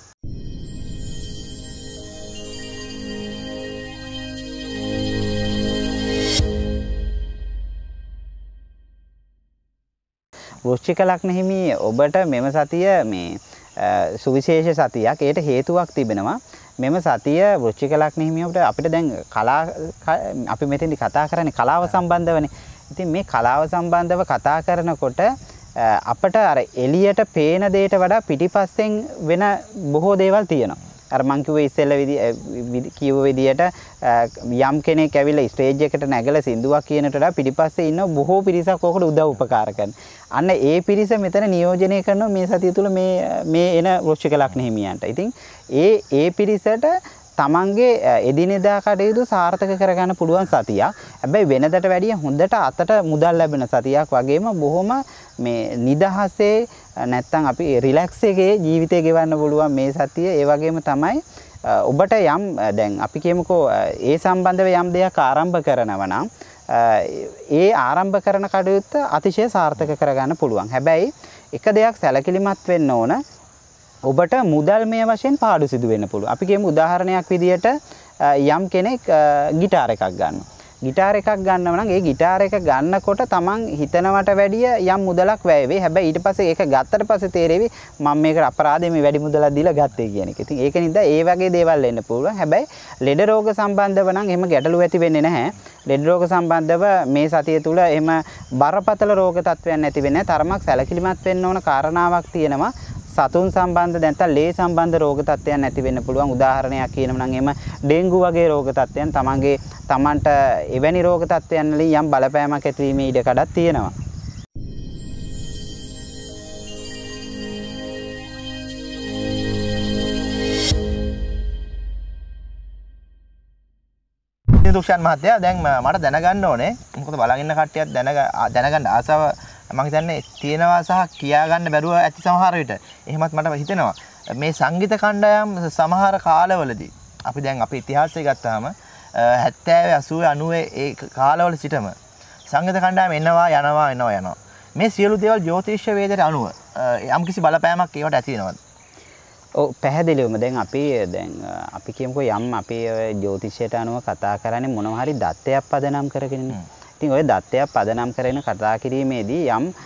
වෘශ්චික ලග්න හිමි ඔබට මෙම සතිය මේ සුවිශේෂ සතියක්. ඒට හේතුවක් තිබෙනවා. මෙම සතිය වෘශ්චික ලග්න හිමියට අපිට දැන් අපි මෙතෙන්දි කතා කරන්නේ කලාව සම්බන්ධවනේ. ඉතින් මේ කලාව සම්බන්ධව කතා කරනකොට අපට අර එළියට පේන දෙයට වඩා පිටිපස්සෙන් වෙන බොහෝ දේවල් තියෙනවා. අර මං කිව්වේ ඉස්සෙල්ල කිව්ව විදියට යම් කෙනෙක් ඇවිල්ලා ස්ටේජ් එකට නැගලා සින්දුවක් කියනට වඩා පිටිපස්සේ ඉන්න බොහෝ පිරිසක් ඕකට උදව් උපකාර කරන. අන්න ඒ පිරිස මෙතන නියෝජනය කරනවා මේ සතිය තුල මේ එන වෘශ්චික ලග්න හිමියන්ට. ඉතින් ඒ පිරිසට තමන්ගේ එදිනෙදා කටයුතු සාර්ථක කරගන්න පුළුවන් සතියක්. හැබැයි වෙනදට වැඩිය හොඳට අතට මුදල් ලැබෙන සතියක් වගේම බොහොම මේ නිදහසේ නැත්තම් අපි රිලැක්ස් එකේ ජීවිතය ගෙවන්න පුළුවන් මේ සතිය. ඒ වගේම තමයි ඔබට යම් දැන් අපි කියමුකෝ ඒ සම්බන්ධව යම් දෙයක් ආරම්භ කරනවා නම් ඒ ආරම්භ කරන කටයුත්ත අතිශය සාර්ථක කරගන්න පුළුවන්. හැබැයි එක දෙයක් සැලකිලිමත් වෙන්න ඕන. ඔබට මුදල්මය වශයෙන් පාඩු සිදු වෙන්න පුළුවන්. අපි කියමු උදාහරණයක් විදියට යම් කෙනෙක් গিitar එකක් ගන්නවා. গিitar එකක් ගන්නව නම් ඒ গিitar එක ගන්නකොට තමන් හිතනවට වැඩිය යම් මුදලක් වැය වෙයි. හැබැයි ඊට පස්සේ ඒක ගත්තට පස්සේ තේරෙවි මම මේකට අපරාධයෙන් මේ වැඩි මුදලක් දීලා ගත්තේ කියන එක. ඉතින් ඒක නිදා ඒ වගේ දේවල් වෙන්න පුළුවන්. හැබැයි ලෙඩ රෝග සම්බන්ධව නම් එහෙම ගැටලු ඇති වෙන්නේ නැහැ. ලෙඩ රෝග සම්බන්ධව මේ සතිය තුල එහෙම බරපතල රෝග තත්ත්වයන් නැති වෙන්නේ නැහැ. තරමක් සැලකිලිමත් වෙන්න ඕන කාරණාවක් තියෙනවා. සතුන් සම්බන්ධ නැත්නම් ලේ සම්බන්ධ රෝග තත්ත්වයන් නැති වෙන්න පුළුවන්. උදාහරණයක් කියනවා නම් එහෙම ඩෙන්ගු වගේ රෝග තත්ත්වයන් තමන්ට එවැනි රෝග තත්ත්වයන් වලින් යම් බලපෑමක් ඇතිවීමේ ඉඩ කඩක් තියෙනවා. දුෂාන් මහත්තයා දැන් මට දැනගන්න ඕනේ මොකද බලන් ඉන්න කට්ටියත් දැනගන්න ආසාව මම හිතන්නේ තියෙනවා සහ කියා ගන්න බැරුව ඇති සමහර විට. එහෙමත් මට හිතෙනවා මේ සංගීත කණ්ඩායම් සමහර කාලවලදී අපි දැන් අපේ ඉතිහාසය ගත්තාම 70 80 90 ඒ කාලවල සිටම සංගීත කණ්ඩායම් එනවා. මේ සියලු දේවල් ජ්‍යොතිෂ වේදයට අනුව යම්කිසි බලපෑමක් ඒවට ඇති වෙනවද? ඔව් පැහැදිලිවම දැන් අපි කියමුකෝ යම් අපේ ජ්‍යොතිෂයට අනුව කතා කරන්නේ මොනවා හරි දත්තයක් පදනම් කරගෙනනේ. ඉතින් ওই දත්තයක් පදනම් කරගෙන කතා කිරීමේදී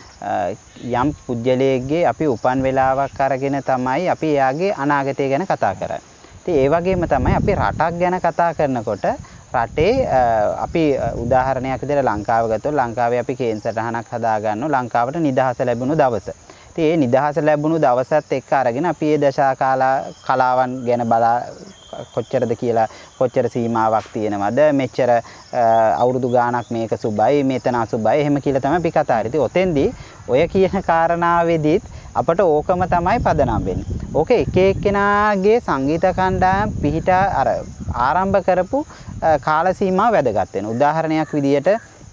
යම් පුජ්‍යලයේගේ අපි උපන් වේලාවක් අරගෙන තමයි අපි එයාගේ අනාගතය ගැන කතා කරන්නේ. ඉතින් ඒ වගේම තමයි අපි රටක් ගැන කතා කරනකොට රටේ අපි උදාහරණයක් විදිහට ලංකාව ගත්තොත් ලංකාවේ අපි කේන්සරහනක් හදා ගන්නවා ලංකාවට නිදහස ලැබුණු දවස. ඉතින් ඒ නිදහස ලැබුණු දවසත් එක්ක අරගෙන අපි මේ කලාවන් ගැන බලා කොච්චරද කියලා කොච්චර සීමාවක් තියෙනවද මෙච්චර අවුරුදු ගාණක් මේක සුබයි මෙතන අසුබයි එහෙම කියලා තමයි අපි කතා කරන්නේ. ඉතින් ඔතෙන්දී ඔය කියන කාරණාවෙදිත් අපට ඕකම තමයි පදනම් වෙන්නේ. ඕකේ එක එක්කෙනාගේ සංගීත කණ්ඩායම් පිහිටා අර ආරම්භ කරපු කාල සීමාව වැදගත් වෙනවා. උදාහරණයක් විදියට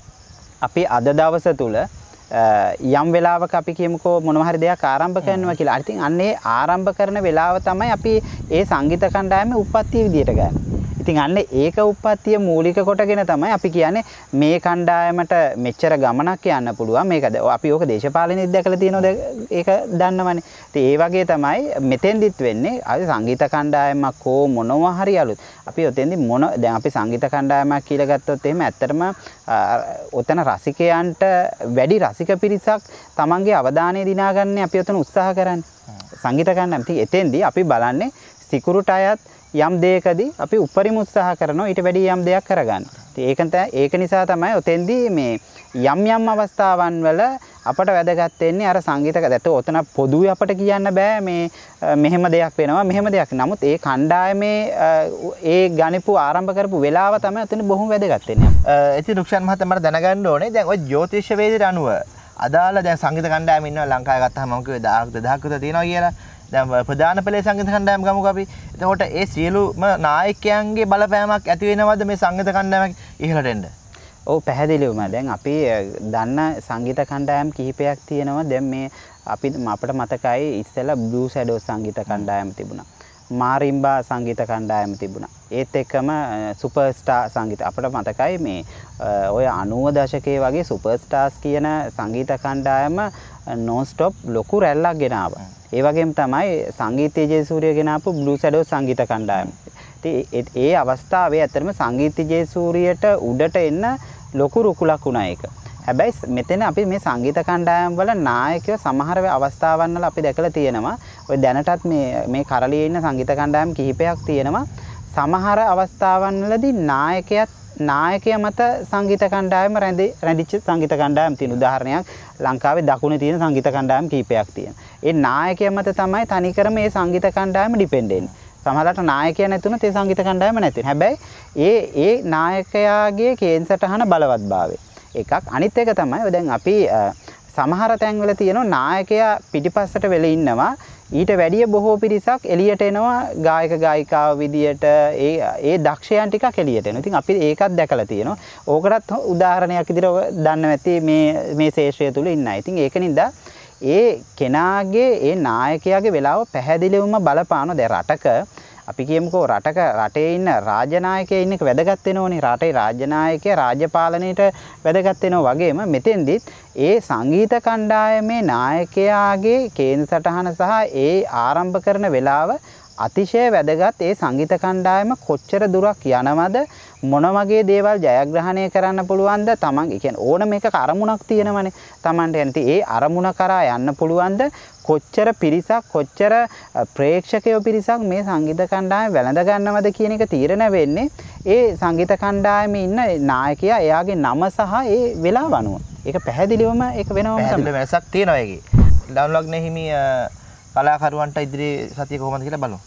අපි අද දවස තුල යම් වෙලාවක අපි කියමුකෝ මොනවා හරි දෙයක් ආරම්භ කරනවා කියලා. ඉතින් අන්නේ ආරම්භ කරන වෙලාව තමයි අපි ඒ සංගීත කණ්ඩායමේ උප්පත්තිය විදියට ගන්න. ඉතින් අන්නේ ඒක උප්පත්තිය මූලික කොටගෙන තමයි අපි කියන්නේ මේ කණ්ඩායමට මෙච්චර ගමනක් යන්න පුළුවන්. මේක අපි ඕක දේශපාලනයේදී දැකලා තියෙනවද? ඒක දන්නවනේ. ඉතින් ඒ වගේ තමයි මෙතෙන්දිත් වෙන්නේ. අපි සංගීත කණ්ඩායමක් හෝ මොනවා හරි අලුත්. අපි ඔතෙන්දි දැන් අපි සංගීත කණ්ඩායමක් කියලා ගත්තොත් එහෙම ඇත්තටම ඔතන රසිකයන්ට වැඩි රසික පිරිසක් තමන්ගේ අවධානය දිනාගන්නේ අපි ඔතන උත්සාහ කරන්නේ. සංගීත කණ්ඩායම. ඉතින් එතෙන්දී අපි බලන්නේ සිකුරුට අයත් යම් දෙයකදී අපි උපරිම උත්සාහ කරනවා ඊට වැඩි යම් දෙයක් කරගන්න. ඉතින් ඒක නිසා තමයි ඔතෙන්දී මේ යම් අවස්ථාවන් වල අපට වැදගත් වෙන්නේ අර සංගීතක ඔතන පොදුවේ අපට කියන්න බෑ මේ මෙහෙම දෙයක් වෙනවා මෙහෙම දෙයක්. නමුත් ඒ කණ්ඩායමේ ඒ ගණිපු ආරම්භ කරපු වෙලාව තමයි ඔතන බොහොම වැදගත් වෙන්නේ. ඉතින් රුක්ෂාන් මහත්තයා මට දැනගන්න ඕනේ දැන් ওই ජ්‍යොතිෂ වේදයට අනුව අදාළ දැන් සංගීත කණ්ඩායම ඉන්නවා ලංකාවේ ගත්තාම මම කිව්වේ 1000ක් විතර තියෙනවා කියලා. දැන් ප්‍රධාන පෙළේ සංගීත කණ්ඩායම් ගමුකෝ අපි. එතකොට ඒ සියලුම නායකයන්ගේ බලපෑමක් ඇති වෙනවද මේ සංගීත කණ්ඩායමක් ඉහළට එන්න? ඔව් පැහැදිලිවම දැන් අපි දන්න සංගීත කණ්ඩායම් කිහිපයක් තියෙනවා. දැන් මේ අපිට මතකයි ඉස්සෙල්ලා බ්ලූ ෂැඩෝ සංගීත කණ්ඩායම තිබුණා. මාරිම්බා සංගීත කණ්ඩායම තිබුණා. ඒත් එක්කම සුපර්ස්ටාර් සංගීත අපිට මතකයි මේ ඔය 90 දශකයේ වගේ සුපර්ස්ටාර්ස් කියන සංගීත කණ්ඩායම non stop ලොකු රැල්ලක් ගෙනාවා. ඒ වගේම තමයි සංගීත ජයසූරිය ගෙනාපු බ්ලූ ෂැඩෝ සංගීත කණ්ඩායම. ඉතින් ඒ අවස්ථාවේ ඇත්තටම සංගීත ජයසූරියට උඩට එන්න ලොකු රුකුලක් වුණා ඒක. හැබැයි මෙතන අපි මේ සංගීත කණ්ඩායම් වල නායකයෝ සමහර අවස්ථාවන් වල අපි දැකලා තියෙනවා. ඔය දැනටත් මේ කරලියේ ඉන්න සංගීත කණ්ඩායම් කිහිපයක් තියෙනවා. සමහර අවස්ථාවන් වලදී නායකයා මත සංගීත කණ්ඩායම රැඳිච්ච සංගීත කණ්ඩායම් තියෙන උදාහරණයක් ලංකාවේ දකුණේ තියෙන සංගීත කණ්ඩායම් කිහිපයක් තියෙනවා. ඒ නායකයා මත තමයි තනිකරම මේ සංගීත කණ්ඩායම ඩිපෙන්ඩ් වෙන්නේ. සමහරවිට නායකයා නැතුණොත් ඒ සංගීත කණ්ඩායම නැති වෙනවා. හැබැයි ඒ නායකයාගේ කේන්සටහන බලවත්භාවය එකක්. අනිත් එක තමයි දැන් අපි සමහර තැන්වල තියෙනවා නායකයා පිටිපස්සට වෙලා ඉන්නවා. ඊට වැඩිය බොහෝ පිරිසක් එළියට එනවා ගායක ගායිකාව විදියට ඒ දක්ෂයන් ටිකක් එළියට එනවා. ඉතින් අපි ඒකත් දැකලා තියෙනවා. ඕකටත් උදාහරණයක් විදිහට දන්න නැති මේ ශේෂ්ත්‍රය තුල ඉන්න අය. ඉතින් ඒක නින්දා ඒ කෙනාගේ ඒ නායකයාගේ වෙලාව පැහැදිලිවම බලපාන දැන් රටක අපි කියමුකෝ රටේ ඉන්න රාජ්‍ය නායකයා ඉන්න එක වැදගත් වෙනෝනේ. රටේ රාජ්‍ය නායකයා රාජ්‍ය පාලනයට වැදගත් වෙනවා වගේම මෙතෙන්දිත් ඒ සංගීත කණ්ඩායමේ නායකයාගේ කේන්සටහන සහ ඒ ආරම්භ කරන වෙලාව අතිශය වැදගත්. ඒ සංගීත කණ්ඩායම කොච්චර දුරක් යනවද මොන වගේ දේවල් ජයග්‍රහණය කරන්න පුළුවන්ද තමන් කියන්නේ ඕනම එකක අරමුණක් තියෙනවනේ තමන්ට. එනති ඒ අරමුණ කරා යන්න පුළුවන්ද කොච්චර පිරිසක් කොච්චර ප්‍රේක්ෂකයෝ පිරිසක් මේ සංගීත කණ්ඩායම වැළඳ ගන්නවද කියන එක තීරණය වෙන්නේ ඒ සංගීත කණ්ඩායමේ ඉන්න නායකයා එයාගේ නම සහ ඒ වෙලාව අනුව. ඒක පැහැදිලිවම ඒක වෙනවම පැහැදිලි වෙනසක් තියෙනවා ඒකේ. ඩවුන්ලොග්නේ හිමි කලාකරුවන්ට ඉදිරි සතිය කොහොමද කියලා බලමු.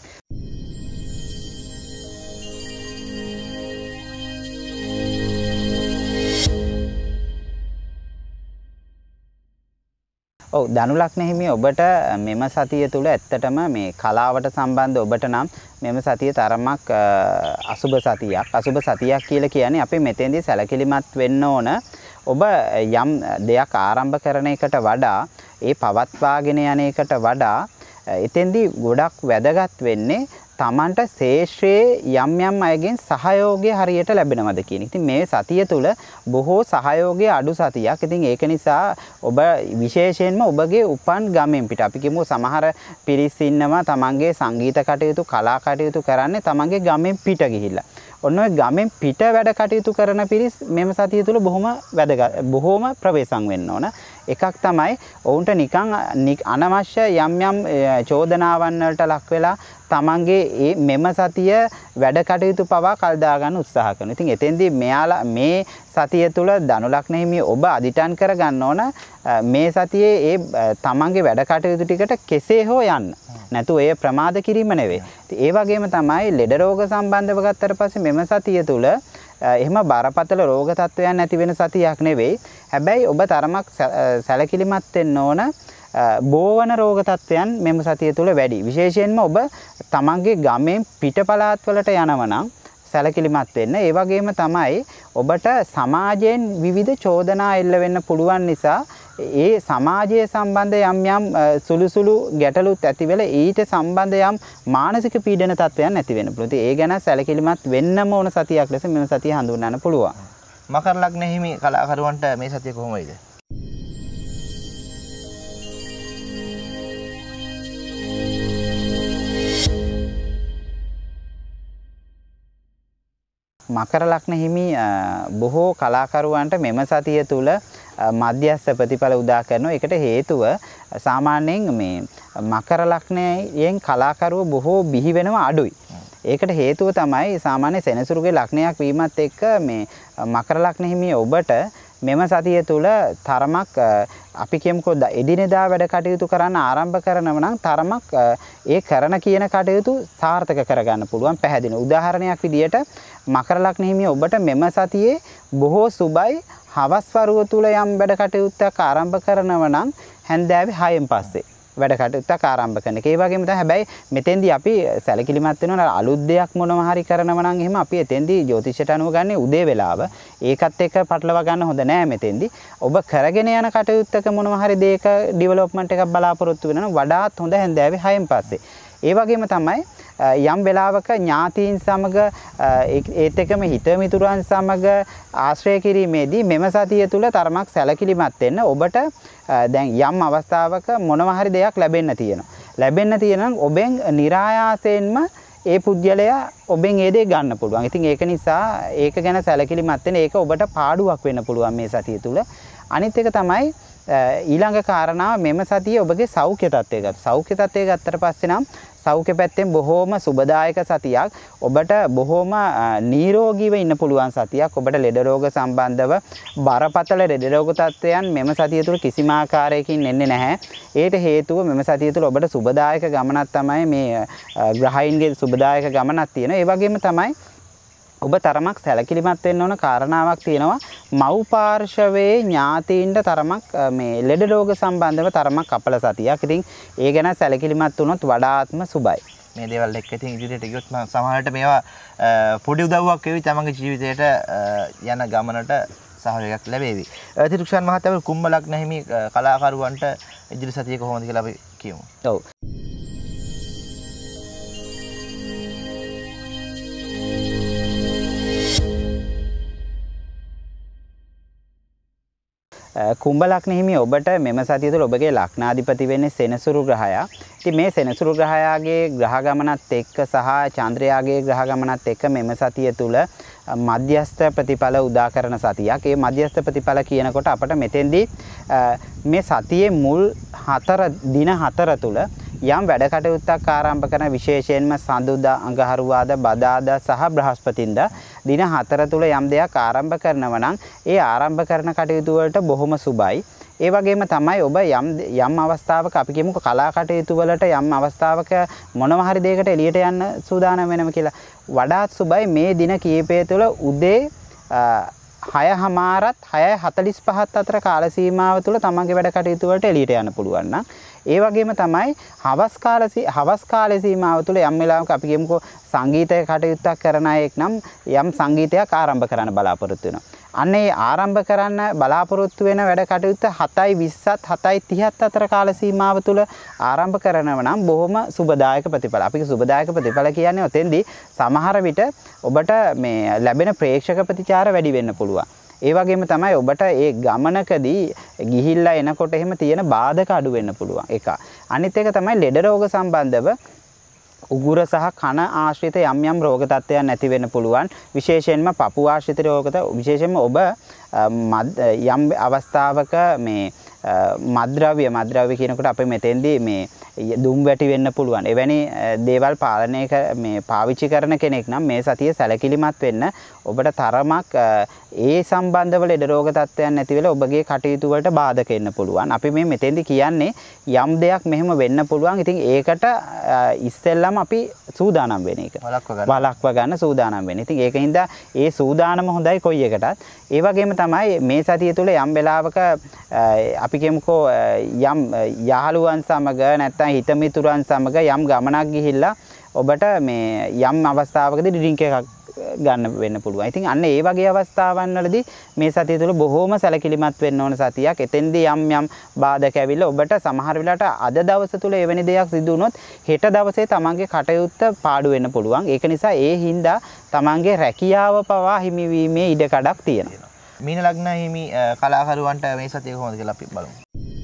ඔව් දනුලක්න හිමි ඔබට මෙම සතිය තුල ඇත්තටම මේ කලාවට සම්බන්ධ ඔබට නම් මෙම සතිය තරමක් අසුබ සතියක්. අසුබ සතියක් කියලා කියන්නේ අපි මෙතෙන්දී සැලකිලිමත් වෙන්න ඕන. ඔබ යම් දෙයක් ආරම්භ කරන එකට වඩා ඒ පවත්වාගෙන යන එකට වඩා එතෙන්දී ගොඩක් වැදගත් වෙන්නේ තමන්ට ශේෂ්ත්‍රයේ යම් අයගෙන් සහයෝගය හරියට ලැබෙනවද කියන එක. ඉතින් මේ සතිය තුල බොහෝ සහයෝගය අඩු සතියක්. ඉතින් ඒක නිසා ඔබ විශේෂයෙන්ම ඔබගේ උපන් ගමෙන් පිට අපි කියමු සමහර පිරිස් ඉන්නවා තමන්ගේ සංගීත කටයුතු කලා කටයුතු කරන්නේ තමන්ගේ ගමෙන් පිට ගිහිල්ලා. ඔන්න ඔය ගමෙන් පිට වැඩ කටයුතු කරන පිරිස් මෙම සතිය තුල බොහොම වැදගත් බොහොම ප්‍රවේශම් වෙන්න ඕන. එකක් තමයි ඔවුන්ට නිකන් අනවශ්‍ය යම් චෝදනාවන් වලට ලක් වෙලා තමන්ගේ මෙම සතිය වැඩ කටයුතු පවා කල් දා ගන්න උත්සාහ කරනවා. ඉතින් එතෙන්දී මෙයාලා මේ සතිය තුල ධනුලග්න හිමි ඔබ අදිටන් කර ගන්න ඕන මේ සතියේ ඒ තමන්ගේ වැඩ කටයුතු ටිකට කෙසේ හෝ යන්න. නැතු ඒ ප්‍රමාද කිරීම නෙවෙයි. ඉතින් ඒ වගේම තමයි ලෙඩ රෝග සම්බන්ධව ගත්තට පස්සේ මෙම සතිය තුල එහෙම බරපතල රෝග තත්වයන් නැති වෙන සතියක් නෙවෙයි. හැබැයි ඔබ තරමක් සැලකිලිමත් වෙන්න ඕන බෝවන රෝග තත්වයන් මෙම සතිය තුල වැඩි. විශේෂයෙන්ම ඔබ තමන්ගේ ගමෙන් පිට පළාත් වලට යනවා නම් සැලකිලිමත් වෙන්න. ඒ වගේම තමයි ඔබට සමාජයෙන් විවිධ චෝදනා එල්ල වෙන්න පුළුවන් නිසා ඒ සමාජයේ සම්බන්ධ යම් සුළු ගැටලුත් ඇති වෙලා ඊට සම්බන්ධ යම් මානසික පීඩන තත්වයන් ඇති වෙන්න පුළුවන්. ඒ ගැන සැලකිලිමත් වෙන්නම ඕන සතියක් ලෙස මෙම සතිය හඳුන්වන්න පුළුවන්. මකර ලග්න හිමි කලාකරුවන්ට මේ සතිය කොහොමද? මකර ලග්න හිමි බොහෝ කලාකරුවන්ට මෙම සතිය තුල මධ්‍යස්ථ ප්‍රතිඵල උදා කරනවා. ඒකට හේතුව සාමාන්‍යයෙන් මේ මකර ලග්නයෙන් කලාකරුවෝ බොහෝ බිහි වෙනවා අඩුයි. ඒකට හේතුව තමයි සාමාන්‍ය සෙනසුරුගේ ලග්නයක් වීමත් එක්ක මේ මකර ලග්න හිමි ඔබට මෙම සතිය තුල තරමක් අපි කියමුකෝ එදිනෙදා වැඩ කටයුතු කරන්න ආරම්භ කරනව නම් තරමක් ඒ කරන කියන කටයුතු සාර්ථක කරගන්න පුළුවන් පැහැදිලි. උදාහරණයක් විදියට මකර ලග්න හිමි ඔබට මෙම සතියේ බොහෝ සුබයි හවස් වරුව තුල යම් වැඩ කටයුත්තක් ආරම්භ කරනව නම් හැන්දෑවේ 6න් පස්සේ වැඩ කටයුත්තක් ආරම්භ කරන එක. ඒ වගේම තමයි හැබැයි මෙතෙන්දී අපි සැලකිලිමත් වෙනවා අලුත් දෙයක් මොනවා හරි කරනවා නම් එහෙම අපි එතෙන්දී ජ්‍යොතිෂයට අනුව ගන්නේ උදේ වෙලාව. ඒකත් එක්ක පටලවා ගන්න හොඳ නෑ මෙතෙන්දී. ඔබ කරගෙන යන කටයුත්තක මොනවා හරි දෙයක ඩෙවලොප්මන්ට් එකක් බලාපොරොත්තු වෙනවා වඩාත් හොඳ හැන්දෑවේ 6න් පස්සේ. ඒ වගේම තමයි යම් වෙලාවක ඥාතීන් සමග ඒත් එක්කම හිතමිතුරන් සමග ආශ්‍රය කිරීමේදී මෙම සතිය තුල තරමක් සැලකිලිමත් වෙන්න ඔබට දැන් යම් අවස්ථාවක මොනවා හරි දෙයක් ලැබෙන්න තියෙනවා. ලැබෙන්න තියෙනම් ඔබෙන් નિરાයාසයෙන්ම ඒ පුද්ගලයා ඔබෙන් ඒ දේ ගන්න පුළුවන්. ඉතින් ඒක නිසා ඒක ගැන සැලකිලිමත් වෙන්න ඒක ඔබට පාඩුවක් වෙන්න පුළුවන් මේ සතිය තුල. අනිත් එක තමයි ඊළඟ කාරණාව මෙම සතියේ ඔබගේ සෞඛ්‍ය තත්ත්වය ගන්න. සෞඛ්‍ය තත්ත්වය ගත්තට පස්සේ නම් සෞඛ්‍ය පැත්තෙන් බොහෝම සුබදායක සතියක්. ඔබට බොහෝම නිරෝගීව ඉන්න පුළුවන් සතියක්. ඔබට ලෙඩ රෝග සම්බන්ධව බරපතල ලෙඩ රෝග තත්ත්වයන් මෙම සතිය තුළ කිසිම ආකාරයකින් එන්නේ නැහැ. ඒට හේතුව මෙම සතිය තුළ ඔබට සුබදායක ගමනක් තමයි මේ ග්‍රහයින්ගේ සුබදායක ගමනක් තියෙනවා. ඒ වගේම තමයි ඔබ තරමක් සැලකිලිමත් වෙන්න ඕන කාරණාවක් තියෙනවා. මව් පාර්ශවයේ ඥාතීන්ට තරමක් මේ ලෙඩ රෝග සම්බන්ධව තරමක් අපල සතියක්. ඉතින් ඒ ගැන සැලකිලිමත් වුණොත් වඩාත්ම සුබයි. මේ දේවල් එක්ක ඉතින් ඉදිරියට ගියොත් මම සමහරවිට මේවා පොඩි උදව්වක් වෙවි තමන්ගේ ජීවිතයට යන ගමනට සහයෝගයක් ලැබෙවි. තිරුක්ෂාන් මහත්තයා කුම්භ ලග්න හිමි කලාකරුවන්ට ඉදිරි සතියේ කොහොමද කියලා අපි කියමු. ඔව්. කුම්භ ලග්න හිමි ඔබට මෙම සතිය තුළ ඔබගේ ලග්නාධිපති වෙන්නේ සෙනසුරු ග්‍රහයා. ඉතින් මේ සෙනසුරු ග්‍රහයාගේ ග්‍රහ ගමනත් එක්ක සහ චන්ද්‍රයාගේ ග්‍රහ ගමනත් එක්ක මෙම සතිය තුළ මධ්‍යස්ථ ප්‍රතිඵල උදා කරන සතියක්. ඒ මධ්‍යස්ථ ප්‍රතිඵල කියනකොට අපට මෙතෙන්දී මේ සතියේ මුල් දින 4 තුළ යම් වැඩ කටයුත්තක් ආරම්භ කරන විශේෂයෙන්ම සඳුදා අඟහරුවාදා බදාදා සහ බ්‍රහස්පතින්දා දින 4 තුල යම් දෙයක් ආරම්භ කරනවා නම් ඒ ආරම්භ කරන කටයුතු වලට බොහොම සුබයි. ඒ වගේම තමයි ඔබ යම් අවස්ථාවක අපි කියමුකෝ කලා කටයුතු වලට යම් අවස්ථාවක මොනවා හරි දෙයකට එළියට යන්න සූදානම් වෙනම කියලා වඩාත් සුබයි. මේ දින කීපය තුළ උදේ 6:00ත් 6:45ත් අතර කාල සීමාව තුළ තමන්ගේ වැඩ කටයුතු වලට එළියට යන්න පුළුවන් නම් ඒ වගේම තමයි හවස් කාලේ සීමාව තුළ යම් වෙලාවක අපි කියමුකෝ සංගීතය කටයුත්තක් කරන අයෙක් නම් යම් සංගීතයක් ආරම්භ කරන්න බලාපොරොත්තු වෙනවා. අන්න ඒ ආරම්භ කරන්න බලාපොරොත්තු වෙන වැඩ කටයුත්ත 7:20ත් 7:30ත් අතර කාල සීමාව තුළ ආරම්භ කරනවා නම් බොහොම සුබදායක ප්‍රතිඵල. අපි සුබදායක ප්‍රතිඵල කියන්නේ ඔතෙන්දී සමහර විට ඔබට මේ ලැබෙන ප්‍රේක්ෂක ප්‍රතිචාර වැඩි වෙන්න පුළුවන්. ඒ වගේම තමයි ඔබට ඒ ගමනකදී ගිහිල්ලා එනකොට එහෙම තියෙන බාධක අඩු වෙන්න පුළුවන්. එක. අනිත් එක තමයි ලෙඩ රෝග සම්බන්ධව උගුර සහ කන ආශ්‍රිත යම් රෝග තත්ත්වයන් නැති වෙන්න පුළුවන්. විශේෂයෙන්ම පපු ආශ්‍රිත රෝග විශේෂයෙන්ම ඔබ යම් අවස්ථාවක මේ මද්ද්‍රව්‍ය කියනකොට අපි මෙතෙන්දී මේ දුම් වැටි වෙන්න පුළුවන්. එවැනි දේවල් පාවිච්චි කරන කෙනෙක් නම් මේ සතිය සැලකිලිමත් වෙන්න ඔබට තරමක් ඒ සම්බන්ධව ලෙඩ රෝග තත්ත්වයන් නැති වෙලා ඔබගේ කටයුතු වලට බාධක වෙන්න පුළුවන්. අපි මේ මෙතෙන්දී කියන්නේ යම් දෙයක් මෙහෙම වෙන්න පුළුවන්. ඉතින් ඒකට ඉස්සෙල්ලම අපි සූදානම් වෙන එක. වළක්ව ගන්න සූදානම් වෙන්න. ඉතින් ඒකින්ද ඒ සූදානම හොඳයි කොයි එකටත්. ඒ වගේම තමයි මේ සතිය තුළ යම් වෙලාවක අපි කියමුකෝ යම් යහළුවන් සමග නැත්නම් හිතමිතුරන් සමග යම් ගමනක් ගිහිල්ලා ඔබට මේ යම් අවස්ථාවකදී ඩ්‍රින්ක් එකක් ගන්න වෙන්න පුළුවන්. ඉතින් අන්න ඒ වගේ අවස්ථාවන් වලදී මේ සතිය තුළ බොහෝම සැලකිලිමත් වෙන්න ඕන සතියක්. එතෙන්දී යම් බාධක ඇවිල්ලා ඔබට සමහර වෙලාවට අද දවස තුළ එවැනි දෙයක් සිදු වුණොත් හෙට දවසේ තමන්ගේ කටයුත්ත පාඩු වෙන්න පුළුවන්. ඒක නිසා ඒ හින්දා තමන්ගේ රැකියාව පවා හිමිවීමේ ඉඩකඩක් තියෙනවා. මීන ලග්න හිමි කලාකරුවන්ට මේ සතිය කොහොමද කියලා අපි බලමු.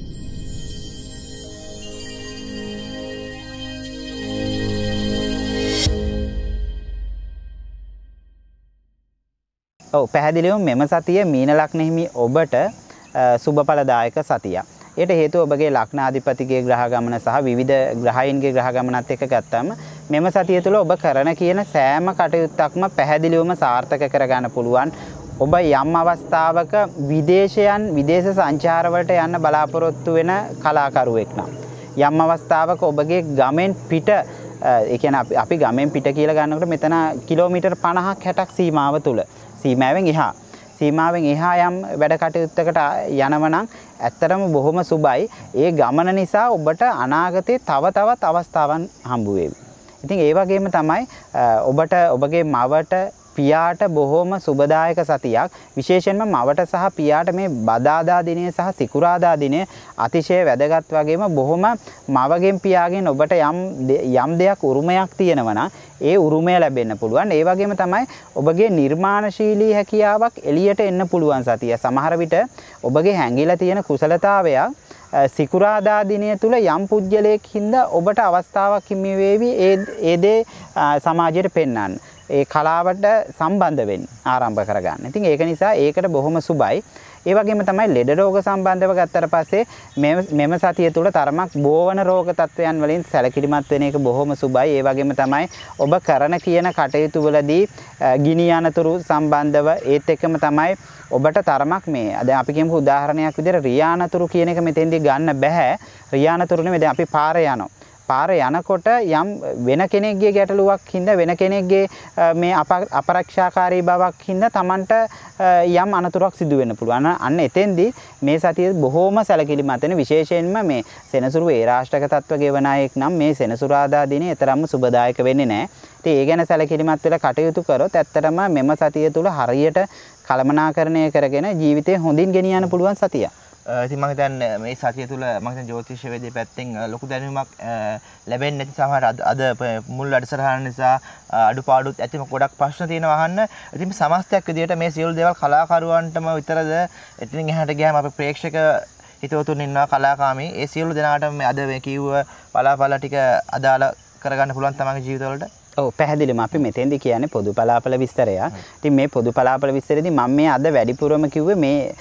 ඔව් පැහැදිලිවම මෙම සතිය මීන ලග්න හිමි ඔබට සුබඵලදායක සතියක්. ඒට හේතුව ඔබගේ ලග්නාධිපතිගේ ග්‍රහ ගමන සහ විවිධ ග්‍රහයින්ගේ ග්‍රහ ගමනත් එක්ක ගත්තම මෙම සතිය තුළ ඔබ කරන කියන සෑම කටයුත්තක්ම පැහැදිලිවම සාර්ථක කරගන්න පුළුවන්. ඔබ යම් අවස්ථාවක විදේශ සංචාරවලට යන්න බලාපොරොත්තු වෙන කලාකරුවෙක් නම් යම් අවස්ථාවක ඔබගේ ගමෙන් පිට ඒ කියන්නේ අපි ගමෙන් පිට කියලා ගන්නකොට මෙතන කිලෝමීටර් 50ක් 60ක් සීමාව තුල සීමාවෙන් එහා යම් වැඩ කටයුත්තකට යනව නම් ඇත්තටම බොහොම සුබයි. ඒ ගමන නිසා ඔබට අනාගතේ තවත් අවස්ථාවන් හම්බ වෙවි. ඉතින් ඒ වගේම තමයි ඔබට ඔබගේ මවට පියාට බොහොම සුබදායක සතියක්. විශේෂයෙන්ම මවට සහ පියාට මේ බදාදා දිනය සහ සිකුරාදා දිනය අතිශය වැදගත් වගේම බොහොම මවගෙන් පියාගෙන් ඔබට යම් දෙයක් උරුමයක් තියෙනවා නම් ඒ උරුමය ලැබෙන්න පුළුවන්. ඒ වගේම තමයි ඔබගේ නිර්මාණශීලී හැකියාවක් එළියට එන්න පුළුවන් සතිය. සමහර විට ඔබගේ හැංගිලා තියෙන කුසලතාවයක් සිකුරාදා දිනය තුල යම් පුජ්‍යලයක් හින්දා ඔබට අවස්ථාවක් හිමි වේවි ඒ දේ සමාජයට පෙන්වන්න. ඒ කලාවට සම්බන්ධ වෙන්න ආරම්භ කරගන්න. ඉතින් ඒක නිසා ඒකට බොහොම සුබයි. ඒ වගේම තමයි ලෙඩ රෝග සම්බන්ධව ගත්තට පස්සේ මෙම සතිය තුල තරමක් බෝවන රෝග තත්වයන් වලින් සැලකිලිමත් වෙන එක බොහොම සුබයි. ඒ වගේම තමයි ඔබ කරන කියන කටයුතු වලදී ගිනි යනතුරු සම්බන්ධව ඒත් එක්කම තමයි ඔබට තරමක් මේ දැන් අපි කියමු උදාහරණයක් විදිහට රියානතුරු කියන එක මෙතෙන්දී ගන්න බෑ. රියානතුරු නෙමෙයි දැන් අපි පාරේ යනවා. පාරේ යනකොට යම් වෙන කෙනෙක්ගේ ගැටලුවක් හින්දා වෙන කෙනෙක්ගේ මේ අපරක්ෂාකාරී බවක් හින්දා Tamanට යම් අනතුරක් සිදු වෙන්න පුළුවන්. අන්න එතෙන්දී මේ සතිය බොහොම සැලකිලිමත් වෙන විශේෂයෙන්ම මේ සෙනසුරු ඒරාෂ්ටක තත්ත්ව ගෙවන අයෙක් නම් මේ සෙනසුරාදා දිනේ තරම්ම සුබදායක වෙන්නේ නැහැ. ඉතින් ඒ ගැන සැලකිලිමත් වෙලා කටයුතු කරොත් ඇත්තටම මෙම සතිය තුල හරියට කළමනාකරණය කරගෙන ජීවිතේ හොඳින් ගෙනියන්න පුළුවන් සතියක්. ඉතින් මම හිතන්නේ මේ සතිය තුළ මම හිතන්නේ ජ්‍යොතිෂ වේදේ පැත්තෙන් ලොකු දැනුමක් ලැබෙන්නේ නැති සමහර අද මුල් වැඩසටහන නිසා අඩුපාඩුත් ඇතිම ගොඩක් ප්‍රශ්න තියෙනවා අහන්න. ඉතින් සමස්තයක් විදිහට මේ සියලු දේවල් කලාකරුවන්ටම විතරද එතනින් එහාට ගියාම අපේ ප්‍රේක්ෂක හිතවතුන් ඉන්නවා කලාකාමී. ඒ සියලු දෙනාටම මේ අද මේ කිව්ව පලාපල ටික අදාළ කරගන්න පුළුවන් තමන්ගේ ජීවිතවලට. ඔව් පැහැදිලිවම අපි මෙතෙන්දී කියන්නේ පොදු පලාපල විස්තරය. ඉතින් මේ පොදු පලාපල විස්තරෙදී මම මේ අද වැඩිපුරම කිව්වේ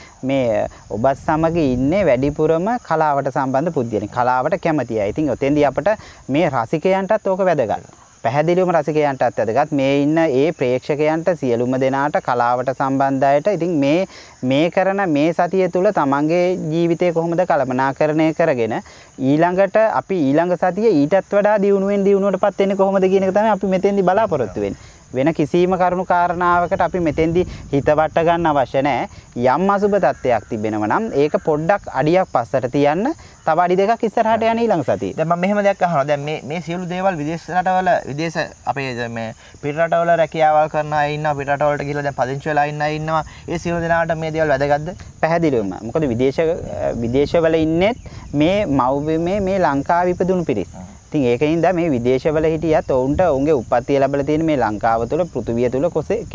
මේ ඔබත් සමග ඉන්නේ වැඩිපුරම කලාවට සම්බන්ධ පුද්ගලෙක්. කලාවට කැමති අය. ඉතින් ඔතෙන්දී අපට මේ රසිකයන්ටත් ඕක වැදගත්. පැහැදිලිවම රසිකයන්ටත් වැදගත්. මේ ඉන්න ඒ ප්‍රේක්ෂකයන්ට සියලුම දෙනාට කලාවට සම්බන්ධ අයට ඉතින් මේ කරන මේ සතිය තුල තමන්ගේ ජීවිතය කොහොමද කළමනාකරණය කරගෙන ඊළඟට අපි ඊළඟ සතිය ඊටත් වඩා දියුණුවටපත් වෙන්නේ කොහොමද කියන එක තමයි අපි මෙතෙන්දී බලාපොරොත්තු වෙන්නේ. වෙන කිසිම කරුණු කාරණාවකට අපි මෙතෙන්දී හිත වට ගන්න අවශ්‍ය නැහැ. යම් අසුබ තත්ත්වයක් තිබෙනවා නම් ඒක පොඩ්ඩක් අඩියක් පස්සට තියන්න තව අඩි දෙකක් ඉස්සරහට යන ඊළඟ සතියේ. දැන් මම මෙහෙම දෙයක් අහනවා. දැන් මේ සියලු දේවල් විදේශ අපේ මේ පිට රටවල රැකියාවල් කරන අය ඉන්නවා. පිට රටවලට ගිහලා දැන් පදිංචි වෙලා ඉන්න අය ඉන්නවා. ඒ සියලු දෙනාට මේ දේවල් වැදගත්ද? පැහැදිලිවම. මොකද විදේශවල ඉන්නෙත් මේ මව්බිමේ මේ ලංකාවේ ඉපදුණු පිරිස්. ඉතින් ඒකින්ද මේ විදේශවල හිටියත් ඔවුන්ට ඔවුන්ගේ උප්පත්තිය ලැබලා තියෙන මේ ලංකාව තුළ පෘථිවිය තුළ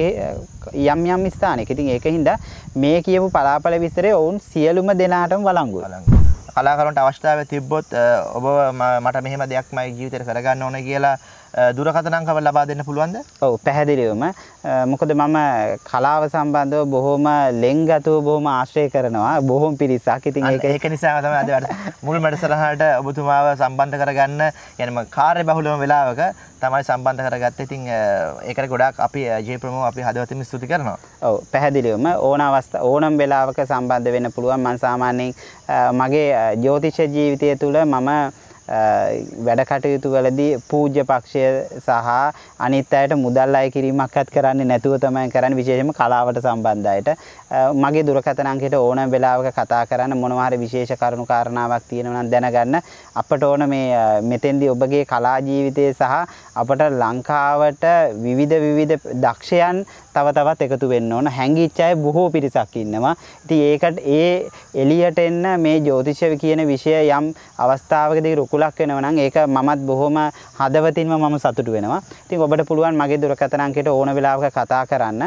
යම් ස්ථානයක. ඉතින් ඒකින්ද මේ කියපු පලාපල විස්තරේ ඔවුන් සියලුම දෙනාටම වළංගුයි. කලාකරුවන්ට අවස්ථාවක් තිබ්බොත් ඔබ මට මෙහෙම දෙයක් මගේ ජීවිතේට කරගන්න ඕන කියලා දුරකථන අංකව ලබා දෙන්න පුළුවන්ද? ඔව් පැහැදිලිවම. මොකද මම කලාව සම්බන්ධව බොහොම ලෙන්ගතුව බොහොම ආශ්‍රය කරනවා බොහොම පිරිසක්. ඉතින් ඒක නිසා තමයි අද මුල් වැඩසටහනට ඔබතුමාව සම්බන්ධ කරගන්න يعني කාර්ය බහුලම වෙලාවක තමයි සම්බන්ධ කරගත්තේ. ඉතින් ඒකට ගොඩාක් අපි ජීප්‍රමෝ අපි හදවතින් ස්තුති කරනවා. ඔව් පැහැදිලිවම ඕනම වෙලාවක සම්බන්ධ වෙන්න පුළුවන්. මම සාමාන්‍යයෙන් මගේ ජ්‍යොතිෂ ජීවිතය තුළ මම වැඩ කටයුතු වලදී පූජ්‍ය පක්ෂය සහ අනිත් අයට මුදල් අය කිරීමක්වත් කරන්නේ නැතුව තමයි කරන්නේ. විශේෂයෙන්ම කලාවට සම්බන්ධ අයට මගේ දුරකථන අංකයට ඕනම වෙලාවක කතා කරන්න මොනවා හරි විශේෂ කරුණු කාරණාවක් තියෙනවා නම් දැනගන්න. අපට ඕන මෙතෙන්දී ඔබගේ කලා ජීවිතය සහ අපට ලංකාවට විවිධ දක්ෂයන් තව තවත් එකතු වෙන්න ඕන. හැංගිච්ච අය බොහෝ පිරිසක් ඉන්නවා. ඉතින් ඒකට ඒ එළියට එන්න මේ ජ්‍යොතිෂ කියන විෂය යම් අවස්ථාවකදී රුකුලක් වෙනවා නම් ඒක මමත් බොහොම හදවතින්ම මම සතුටු වෙනවා. ඉතින් ඔබට පුළුවන් මගේ දුරකථන අංකයට ඕන වෙලාවක කතා කරන්න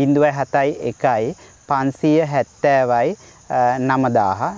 071 570යි 9000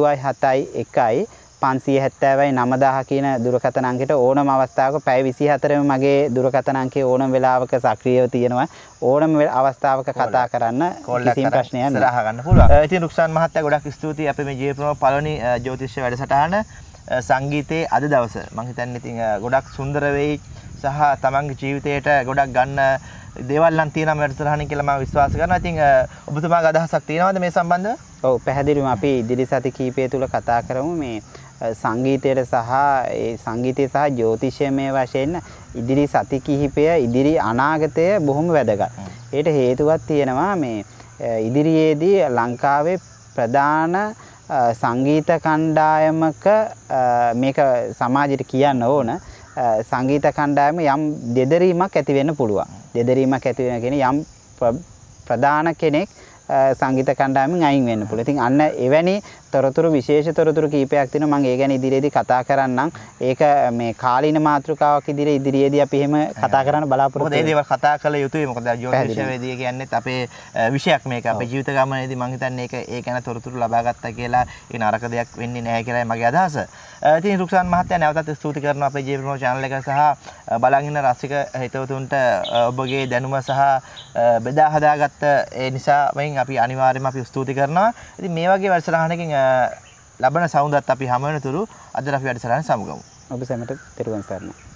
071යි 570යි 9000 කියන දුරකථන අංකයට ඕනම අවස්ථාවක පැය 24ම මගේ දුරකථන අංකයේ ඕනම වෙලාවක සක්‍රියව තියෙනවා. ඕනම අවස්ථාවක කතා කරන්න කිසිම ප්‍රශ්නයක් නැහැ. සලහා ගන්න පුළුවන්. ඉතින් රුක්ෂාන් මහත්තයා ගොඩක් ස්තුතියි. අපි මේ ජීවප්‍රම පළවෙනි ජ්‍යොතිෂ වැඩසටහන සංගීතයේ අද දවස මම හිතන්නේ ඉතින් ගොඩක් සුන්දර වෙයි සහ තමන්ගේ ජීවිතයට ගොඩක් ගන්න දේවල් නම් තියෙනවා මේ වැඩසටහනින් කියලා මම විශ්වාස කරනවා. ඉතින් ඔබතුමාගේ අදහසක් තියෙනවද මේ සම්බන්ධව? ඔව් පැහැදිලිවම අපි ඉදිරි සති කීපය තුල කතා කරමු මේ සංගීතයට සහ ඒ සංගීතය සහ ජ්‍යොතිෂයමය වශයෙන් ඉදිරි සති කිහිපය ඉදිරි අනාගතය බොහොම වැදගත්. ඒට හේතුවක් තියෙනවා මේ ඉදිරියේදී ලංකාවේ ප්‍රධාන සංගීත කණ්ඩායමක මේක සමාජයට කියන්න ඕන සංගීත කණ්ඩායම යම් දෙදරීමක් ඇති වෙන්න පුළුවන්. දෙදරීමක් ඇති වෙන කියන්නේ යම් ප්‍රධාන කෙනෙක් සංගීත කණ්ඩායමෙන් අයින් වෙන්න පුළුවන්. ඉතින් අන්න එවැනි තොරතුරු විශේෂ තොරතුරු කීපයක් තියෙනවා. මම ඒ ගැන ඉදිරියේදී කතා කරන්නම්. ඒක මේ කාලීන මාතෘකාවක් ඉදිරියේදී අපි එහෙම කතා කරන්න බලාපොරොත්තු වෙනවා. මොකද මේ දේවල් කතා කළ යුතුයි. මොකද ජ්‍යොතිෂවේදිය කියන්නේත් අපේ විෂයක් මේක. අපේ ජීවිත ගමනේදී මම හිතන්නේ ඒක ගැන තොරතුරු ලබා ගත්තා කියලා ඒ නරක දෙයක් වෙන්නේ නැහැ කියලායි මගේ අදහස. ඉතින් රුක්සාන් මහත්තයා නැවතත් ස්තුති කරනවා අපේ ජීවි ප්‍රමෝද channel එක සහ බලන් ඉන්න රසික හිතවතුන්ට ඔබගේ දැනුම සහ බෙදා හදාගත්ත ඒ නිසා වයින් අපි අනිවාර්යයෙන්ම අපි ස්තුති කරනවා. ඉතින් මේ වගේ වැඩසටහනකින් ලබන සවුන්දත් අපි හමු වෙනතුරු අද අපි වැඩසටහන සමුගමු. ඔබ සැමට තෙරුවන් සරණයි.